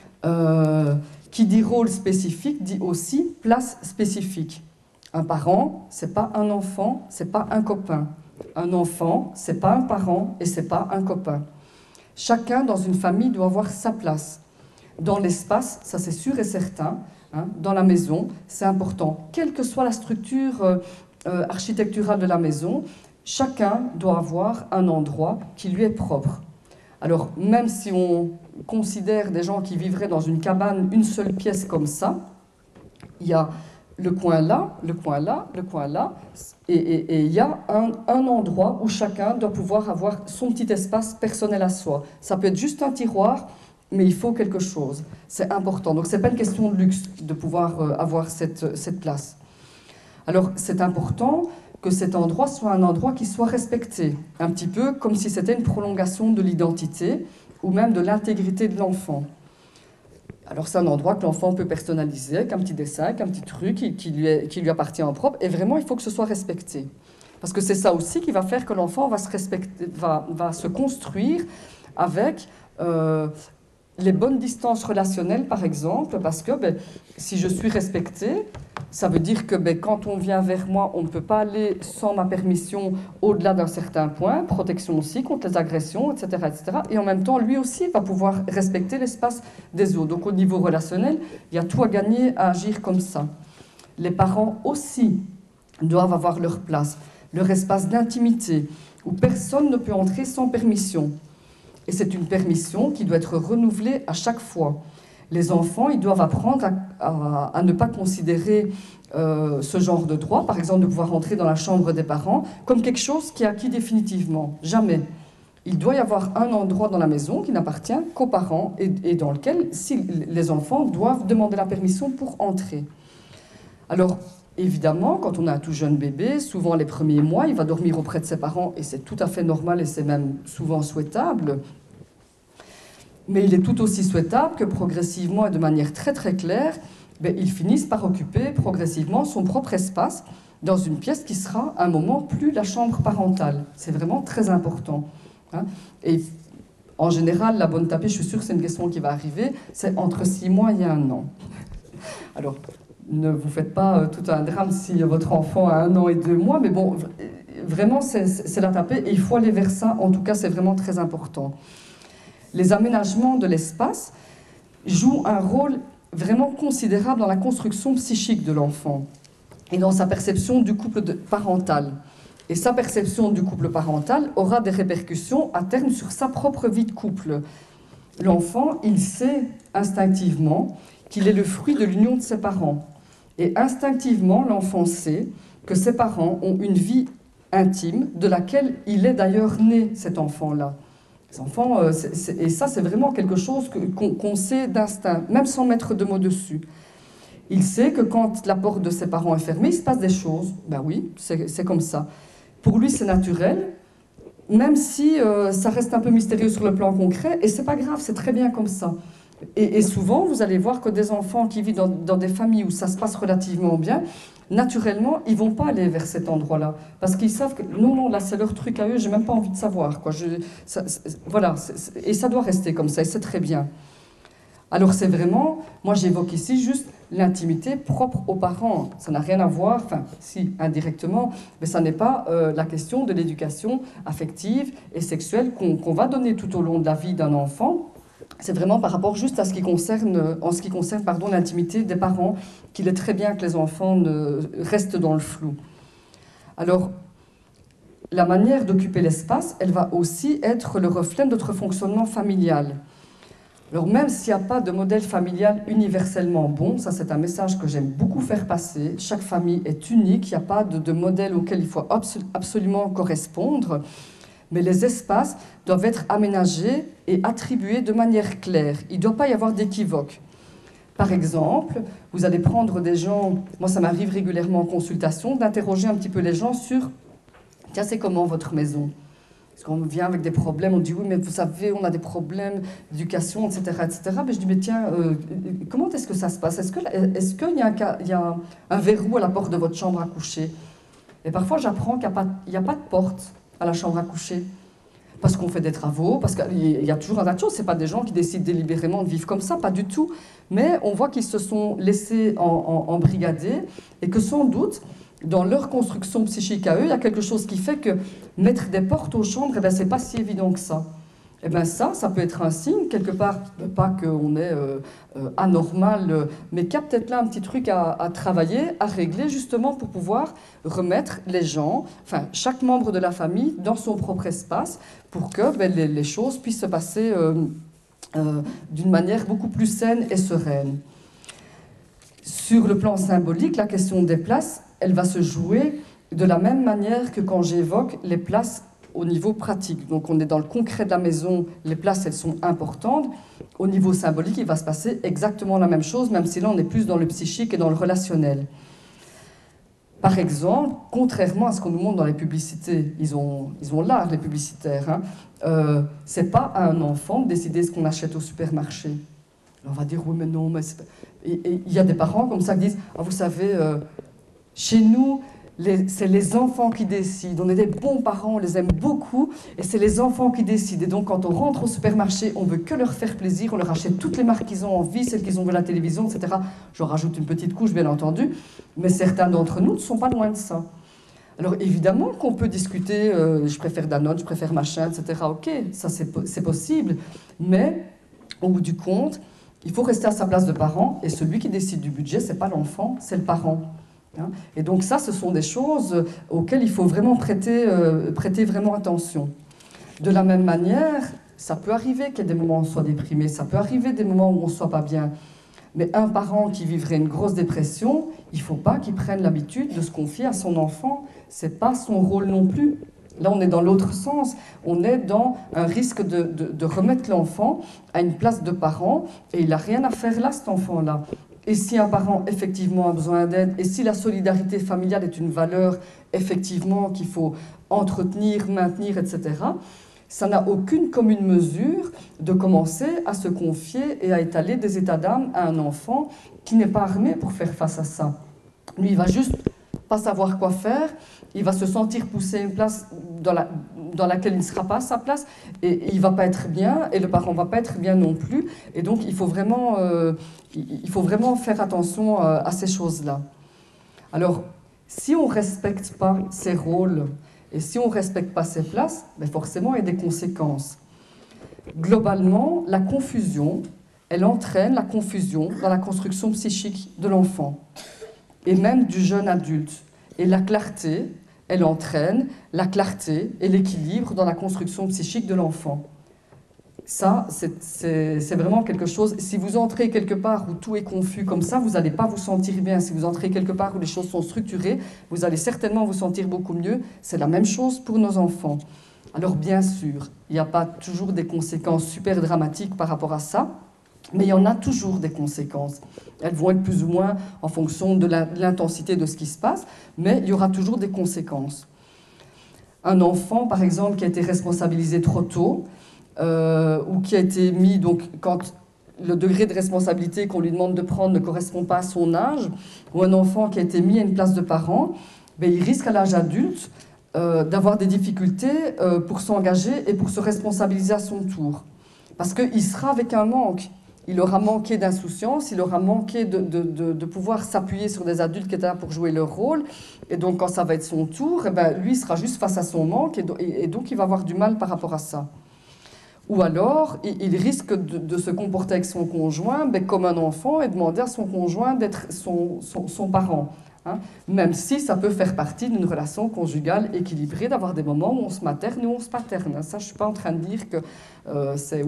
Qui dit rôle spécifique dit aussi place spécifique. Un parent, c'est pas un enfant, c'est pas un copain. Un enfant, c'est pas un parent et c'est pas un copain. Chacun dans une famille doit avoir sa place. Dans l'espace, ça c'est sûr et certain. Hein, dans la maison, c'est important. Quelle que soit la structure architecturale de la maison, chacun doit avoir un endroit qui lui est propre. Alors, même si on considère des gens qui vivraient dans une cabane, une seule pièce comme ça, il y a le coin là, le coin là, le coin là, et il y a un endroit où chacun doit pouvoir avoir son petit espace personnel à soi. Ça peut être juste un tiroir, mais il faut quelque chose. C'est important. Donc, ce n'est pas une question de luxe de pouvoir avoir cette place. Alors, c'est important, que cet endroit soit un endroit qui soit respecté, un petit peu comme si c'était une prolongation de l'identité ou même de l'intégrité de l'enfant. Alors c'est un endroit que l'enfant peut personnaliser avec un petit dessin, avec un petit truc qui lui appartient en propre, et vraiment il faut que ce soit respecté. Parce que c'est ça aussi qui va faire que l'enfant va se construire avec les bonnes distances relationnelles, par exemple, parce que si je suis respectée, ça veut dire que quand on vient vers moi, on ne peut pas aller sans ma permission au-delà d'un certain point, protection aussi contre les agressions, etc., etc. Et en même temps, lui aussi va pouvoir respecter l'espace des autres. Donc au niveau relationnel, il y a tout à gagner à agir comme ça. Les parents aussi doivent avoir leur place, leur espace d'intimité, où personne ne peut entrer sans permission. Et c'est une permission qui doit être renouvelée à chaque fois. Les enfants, ils doivent apprendre à ne pas considérer ce genre de droit, par exemple de pouvoir entrer dans la chambre des parents, comme quelque chose qui est acquis définitivement. Jamais. Il doit y avoir un endroit dans la maison qui n'appartient qu'aux parents et dans lequel les enfants doivent demander la permission pour entrer. Alors, évidemment, quand on a un tout jeune bébé, souvent les premiers mois, il va dormir auprès de ses parents et c'est tout à fait normal et c'est même souvent souhaitable. Mais il est tout aussi souhaitable que progressivement et de manière très très claire, il finisse par occuper progressivement son propre espace dans une pièce qui sera à un moment plus la chambre parentale. C'est vraiment très important. Et en général, la bonne tapée, je suis sûre que c'est une question qui va arriver, c'est entre 6 mois et 1 an. Alors, ne vous faites pas tout un drame si votre enfant a 1 an et 2 mois, mais bon, vraiment, c'est la tapée et il faut aller vers ça. En tout cas, c'est vraiment très important. Les aménagements de l'espace jouent un rôle vraiment considérable dans la construction psychique de l'enfant et dans sa perception du couple parental. Et sa perception du couple parental aura des répercussions à terme sur sa propre vie de couple. L'enfant, il sait instinctivement qu'il est le fruit de l'union de ses parents. Et instinctivement, l'enfant sait que ses parents ont une vie intime de laquelle il est d'ailleurs né, cet enfant-là. Les enfants, et ça, c'est vraiment quelque chose qu'on sait d'instinct, même sans mettre de mots dessus. Il sait que quand la porte de ses parents est fermée, il se passe des choses. Ben oui, c'est comme ça. Pour lui, c'est naturel, même si ça reste un peu mystérieux sur le plan concret, et c'est pas grave, c'est très bien comme ça. Et souvent, vous allez voir que des enfants qui vivent dans des familles où ça se passe relativement bien, naturellement, ils ne vont pas aller vers cet endroit-là. Parce qu'ils savent que, non, là, c'est leur truc à eux, je n'ai même pas envie de savoir. Voilà, et ça doit rester comme ça, et c'est très bien. Alors, c'est vraiment, moi, j'évoque ici juste l'intimité propre aux parents. Ça n'a rien à voir, enfin, si, indirectement, mais ça n'est pas la question de l'éducation affective et sexuelle qu'on va donner tout au long de la vie d'un enfant. C'est vraiment par rapport juste à ce qui concerne, l'intimité des parents, qu'il est très bien que les enfants restent dans le flou. Alors, la manière d'occuper l'espace, elle va aussi être le reflet de notre fonctionnement familial. Alors, même s'il n'y a pas de modèle familial universellement bon, ça c'est un message que j'aime beaucoup faire passer, chaque famille est unique, il n'y a pas de modèle auquel il faut absolument correspondre, mais les espaces doivent être aménagés et attribués de manière claire. Il ne doit pas y avoir d'équivoque. Par exemple, vous allez prendre des gens, moi ça m'arrive régulièrement en consultation, d'interroger un petit peu les gens sur « Tiens, c'est comment votre maison ?» Parce qu'on vient avec des problèmes, on dit « Oui, mais vous savez, on a des problèmes d'éducation, etc. etc. » Mais je dis « Mais tiens, comment est-ce que ça se passe? Est-ce qu'il y a un verrou à la porte de votre chambre à coucher ?» Et parfois, j'apprends qu'il n'y a pas de porte à la chambre à coucher, parce qu'on fait des travaux, parce qu'il y a toujours un tas de choses. Ce n'est pas des gens qui décident délibérément de vivre comme ça, pas du tout. Mais on voit qu'ils se sont laissés embrigader et que sans doute, dans leur construction psychique à eux, il y a quelque chose qui fait que mettre des portes aux chambres, ce n'est pas si évident que ça. Eh bien ça peut être un signe, quelque part, pas qu'on est anormal, mais qu'il y a peut-être là un petit truc à travailler, à régler, justement pour pouvoir remettre les gens, enfin chaque membre de la famille, dans son propre espace, pour que les choses puissent se passer d'une manière beaucoup plus saine et sereine. Sur le plan symbolique, la question des places, elle va se jouer de la même manière que quand j'évoque les places au niveau pratique. Donc on est dans le concret de la maison, les places elles sont importantes. Au niveau symbolique, il va se passer exactement la même chose, même si là on est plus dans le psychique et dans le relationnel. Par exemple, contrairement à ce qu'on nous montre dans les publicités, ils ont l'art, les publicitaires, hein, c'est pas à un enfant de décider ce qu'on achète au supermarché. On va dire, oui, mais non, mais et il y a des parents comme ça qui disent, ah, vous savez, chez nous, c'est les enfants qui décident. On est des bons parents, on les aime beaucoup, et c'est les enfants qui décident. Et donc, quand on rentre au supermarché, on veut que leur faire plaisir, on leur achète toutes les marques qu'ils ont envie, celles qu'ils ont vues à la télévision, etc. Je rajoute une petite couche, bien entendu, mais certains d'entre nous ne sont pas loin de ça. Alors, évidemment qu'on peut discuter, je préfère Danone, je préfère machin, etc. Ok, ça c'est possible, mais au bout du compte, il faut rester à sa place de parent, et celui qui décide du budget, c'est pas l'enfant, c'est le parent. Et donc ça, ce sont des choses auxquelles il faut vraiment prêter vraiment attention. De la même manière, ça peut arriver qu'il y ait des moments où on soit déprimé, ça peut arriver des moments où on ne soit pas bien. Mais un parent qui vivrait une grosse dépression, il ne faut pas qu'il prenne l'habitude de se confier à son enfant. Ce n'est pas son rôle non plus. Là, on est dans l'autre sens. On est dans un risque de remettre l'enfant à une place de parent, et il n'a rien à faire là, cet enfant-là. Et si un parent, effectivement, a besoin d'aide, et si la solidarité familiale est une valeur, effectivement, qu'il faut entretenir, maintenir, etc., ça n'a aucune commune mesure de commencer à se confier et à étaler des états d'âme à un enfant qui n'est pas armé pour faire face à ça. Lui, il va juste pas savoir quoi faire, il va se sentir pousser à une place dans laquelle il ne sera pas à sa place, et il ne va pas être bien, et le parent ne va pas être bien non plus. Et donc, il faut vraiment faire attention à ces choses-là. Alors, si on ne respecte pas ses rôles, et si on ne respecte pas ses places, ben forcément, il y a des conséquences. Globalement, la confusion, elle entraîne la confusion dans la construction psychique de l'enfant, et même du jeune adulte. Et la clarté, elle entraîne la clarté et l'équilibre dans la construction psychique de l'enfant. Ça, c'est vraiment quelque chose. Si vous entrez quelque part où tout est confus comme ça, vous n'allez pas vous sentir bien. Si vous entrez quelque part où les choses sont structurées, vous allez certainement vous sentir beaucoup mieux. C'est la même chose pour nos enfants. Alors bien sûr, il n'y a pas toujours des conséquences super dramatiques par rapport à ça, mais il y en a toujours des conséquences. Elles vont être plus ou moins en fonction de l'intensité de ce qui se passe, mais il y aura toujours des conséquences. Un enfant, par exemple, qui a été responsabilisé trop tôt, ou qui a été mis, donc, quand le degré de responsabilité qu'on lui demande de prendre ne correspond pas à son âge, ou un enfant qui a été mis à une place de parent, ben, il risque à l'âge adulte d'avoir des difficultés pour s'engager et pour se responsabiliser à son tour. Parce qu'il sera avec un manque. Il aura manqué d'insouciance, il aura manqué de pouvoir s'appuyer sur des adultes qui étaient là pour jouer leur rôle. Et donc, quand ça va être son tour, eh ben, lui, il sera juste face à son manque, et donc il va avoir du mal par rapport à ça. Ou alors, il risque de se comporter avec son conjoint comme un enfant et demander à son conjoint d'être son parent. Hein, même si ça peut faire partie d'une relation conjugale équilibrée, d'avoir des moments où on se materne ou on se paterne. Ça, je ne suis pas en train de dire que c'est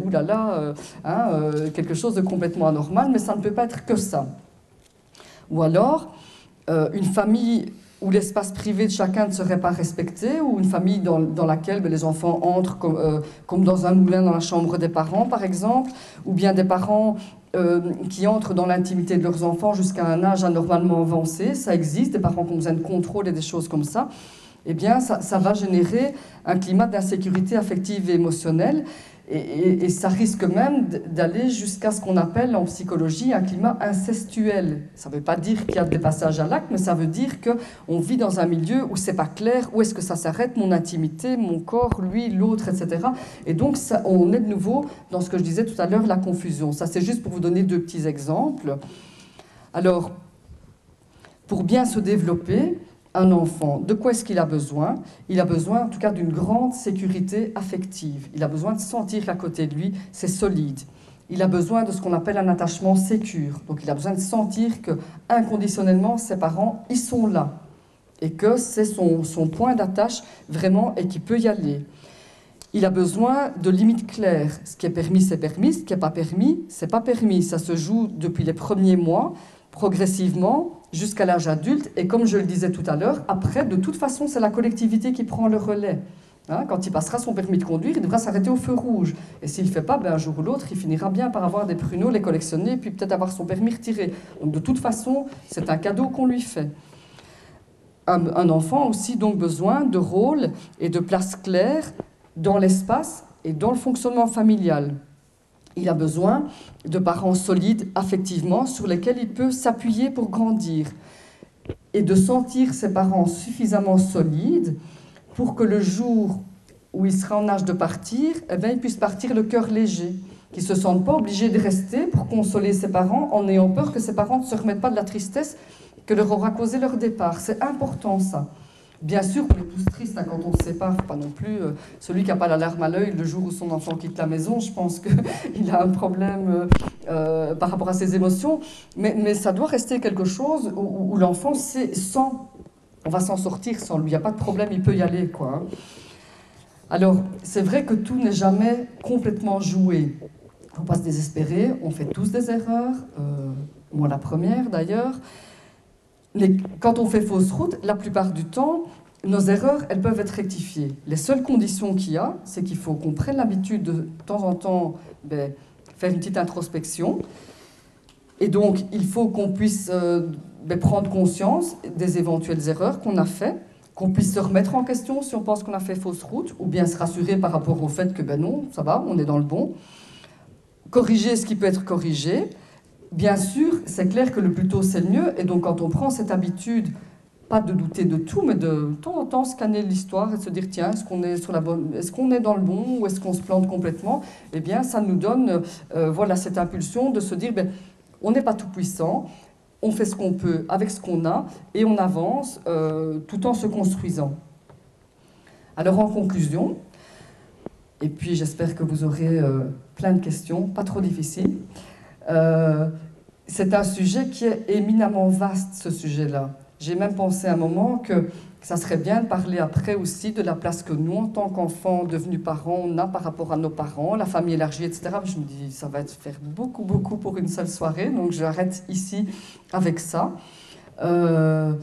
quelque chose de complètement anormal, mais ça ne peut pas être que ça. Ou alors, une famille où l'espace privé de chacun ne serait pas respecté, ou une famille dans laquelle les enfants entrent comme dans un moulin dans la chambre des parents, par exemple, ou bien des parents qui entrent dans l'intimité de leurs enfants jusqu'à un âge anormalement avancé. Ça existe, des parents qui ont besoin de contrôle et des choses comme ça. Eh bien, ça va générer un climat d'insécurité affective et émotionnelle, et ça risque même d'aller jusqu'à ce qu'on appelle en psychologie un climat incestuel. Ça ne veut pas dire qu'il y a des passages à l'acte, mais ça veut dire qu'on vit dans un milieu où c'est pas clair, où est-ce que ça s'arrête, mon intimité, mon corps, lui, l'autre, etc. Et donc, on est de nouveau dans ce que je disais tout à l'heure, la confusion. Ça, c'est juste pour vous donner deux petits exemples. Alors, pour bien se développer, un enfant, de quoi est-ce qu'il a besoin? Il a besoin, en tout cas, d'une grande sécurité affective. Il a besoin de sentir qu'à côté de lui, c'est solide. Il a besoin de ce qu'on appelle un attachement sécure. Donc, il a besoin de sentir que, inconditionnellement, ses parents, ils sont là. Et que c'est son point d'attache, vraiment, et qu'il peut y aller. Il a besoin de limites claires. Ce qui est permis, c'est permis. Ce qui n'est pas permis, c'est pas permis. Ça se joue depuis les premiers mois, progressivement, jusqu'à l'âge adulte, et comme je le disais tout à l'heure, après, de toute façon, c'est la collectivité qui prend le relais. Hein, quand il passera son permis de conduire, il devra s'arrêter au feu rouge. Et s'il ne le fait pas, un jour ou l'autre, il finira bien par avoir des pruneaux, les collectionner, puis peut-être avoir son permis retiré. Donc de toute façon, c'est un cadeau qu'on lui fait. un enfant a aussi donc besoin de rôle et de place claire dans l'espace et dans le fonctionnement familial. Il a besoin de parents solides affectivement sur lesquels il peut s'appuyer pour grandir et de sentir ses parents suffisamment solides pour que le jour où il sera en âge de partir, eh bien, il puisse partir le cœur léger, qu'il ne se sente pas obligé de rester pour consoler ses parents en ayant peur que ses parents ne se remettent pas de la tristesse que leur aura causé leur départ. C'est important ça. Bien sûr, on est tous tristes quand on se sépare, pas non plus celui qui n'a pas la larme à l'œil le jour où son enfant quitte la maison, je pense qu'il a un problème par rapport à ses émotions, mais ça doit rester quelque chose où l'enfant sait, on va s'en sortir sans lui, il n'y a pas de problème, il peut y aller, quoi. Alors, c'est vrai que tout n'est jamais complètement joué. Il ne faut pas se désespérer, on fait tous des erreurs, moi la première d'ailleurs. Quand on fait fausse route, la plupart du temps, nos erreurs, elles peuvent être rectifiées. Les seules conditions qu'il y a, c'est qu'il faut qu'on prenne l'habitude de temps en temps faire une petite introspection. Et donc, il faut qu'on puisse prendre conscience des éventuelles erreurs qu'on a faites, qu'on puisse se remettre en question si on pense qu'on a fait fausse route, ou bien se rassurer par rapport au fait que non, ça va, on est dans le bon. Corriger ce qui peut être corrigé. Bien sûr, c'est clair que le plus tôt, c'est le mieux. Et donc, quand on prend cette habitude, pas de douter de tout, mais de temps en temps scanner l'histoire et se dire, tiens, est-ce qu'on est dans le bon ou est-ce qu'on se plante complètement? Eh bien, ça nous donne voilà, cette impulsion de se dire, on n'est pas tout puissant, on fait ce qu'on peut avec ce qu'on a et on avance tout en se construisant. Alors, en conclusion, et puis j'espère que vous aurez plein de questions, pas trop difficiles, c'est un sujet qui est éminemment vaste, ce sujet-là. J'ai même pensé à un moment que ça serait bien de parler après aussi de la place que nous, en tant qu'enfants devenus parents, on a par rapport à nos parents, la famille élargie, etc. Je me dis, ça va faire beaucoup, beaucoup pour une seule soirée, donc j'arrête ici avec ça. Je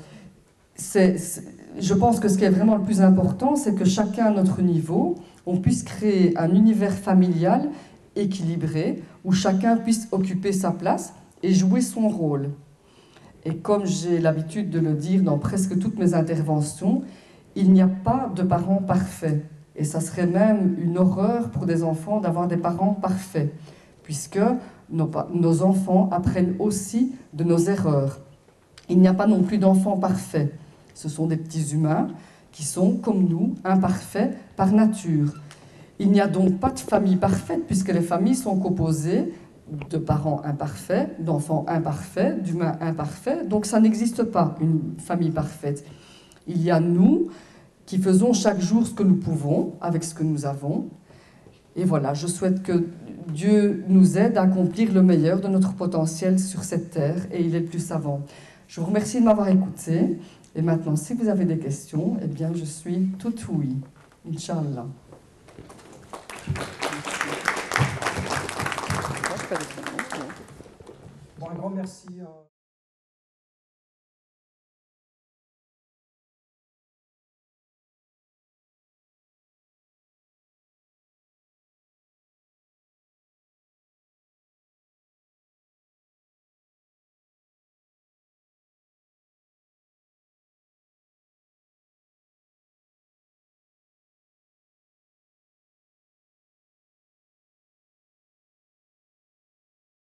pense que ce qui est vraiment le plus important, c'est que chacun à notre niveau, on puisse créer un univers familial équilibré, où chacun puisse occuper sa place et jouer son rôle. Et comme j'ai l'habitude de le dire dans presque toutes mes interventions, il n'y a pas de parents parfaits. Et ça serait même une horreur pour des enfants d'avoir des parents parfaits, puisque nos enfants apprennent aussi de nos erreurs. Il n'y a pas non plus d'enfants parfaits. Ce sont des petits humains qui sont, comme nous, imparfaits par nature. Il n'y a donc pas de famille parfaite, puisque les familles sont composées de parents imparfaits, d'enfants imparfaits, d'humains imparfaits. Donc ça n'existe pas, une famille parfaite. Il y a nous qui faisons chaque jour ce que nous pouvons avec ce que nous avons. Et voilà, je souhaite que Dieu nous aide à accomplir le meilleur de notre potentiel sur cette terre, et il est le plus savant. Je vous remercie de m'avoir écouté. Et maintenant, si vous avez des questions, eh bien, je suis tout oui. Inch'Allah.
Bon, un grand merci.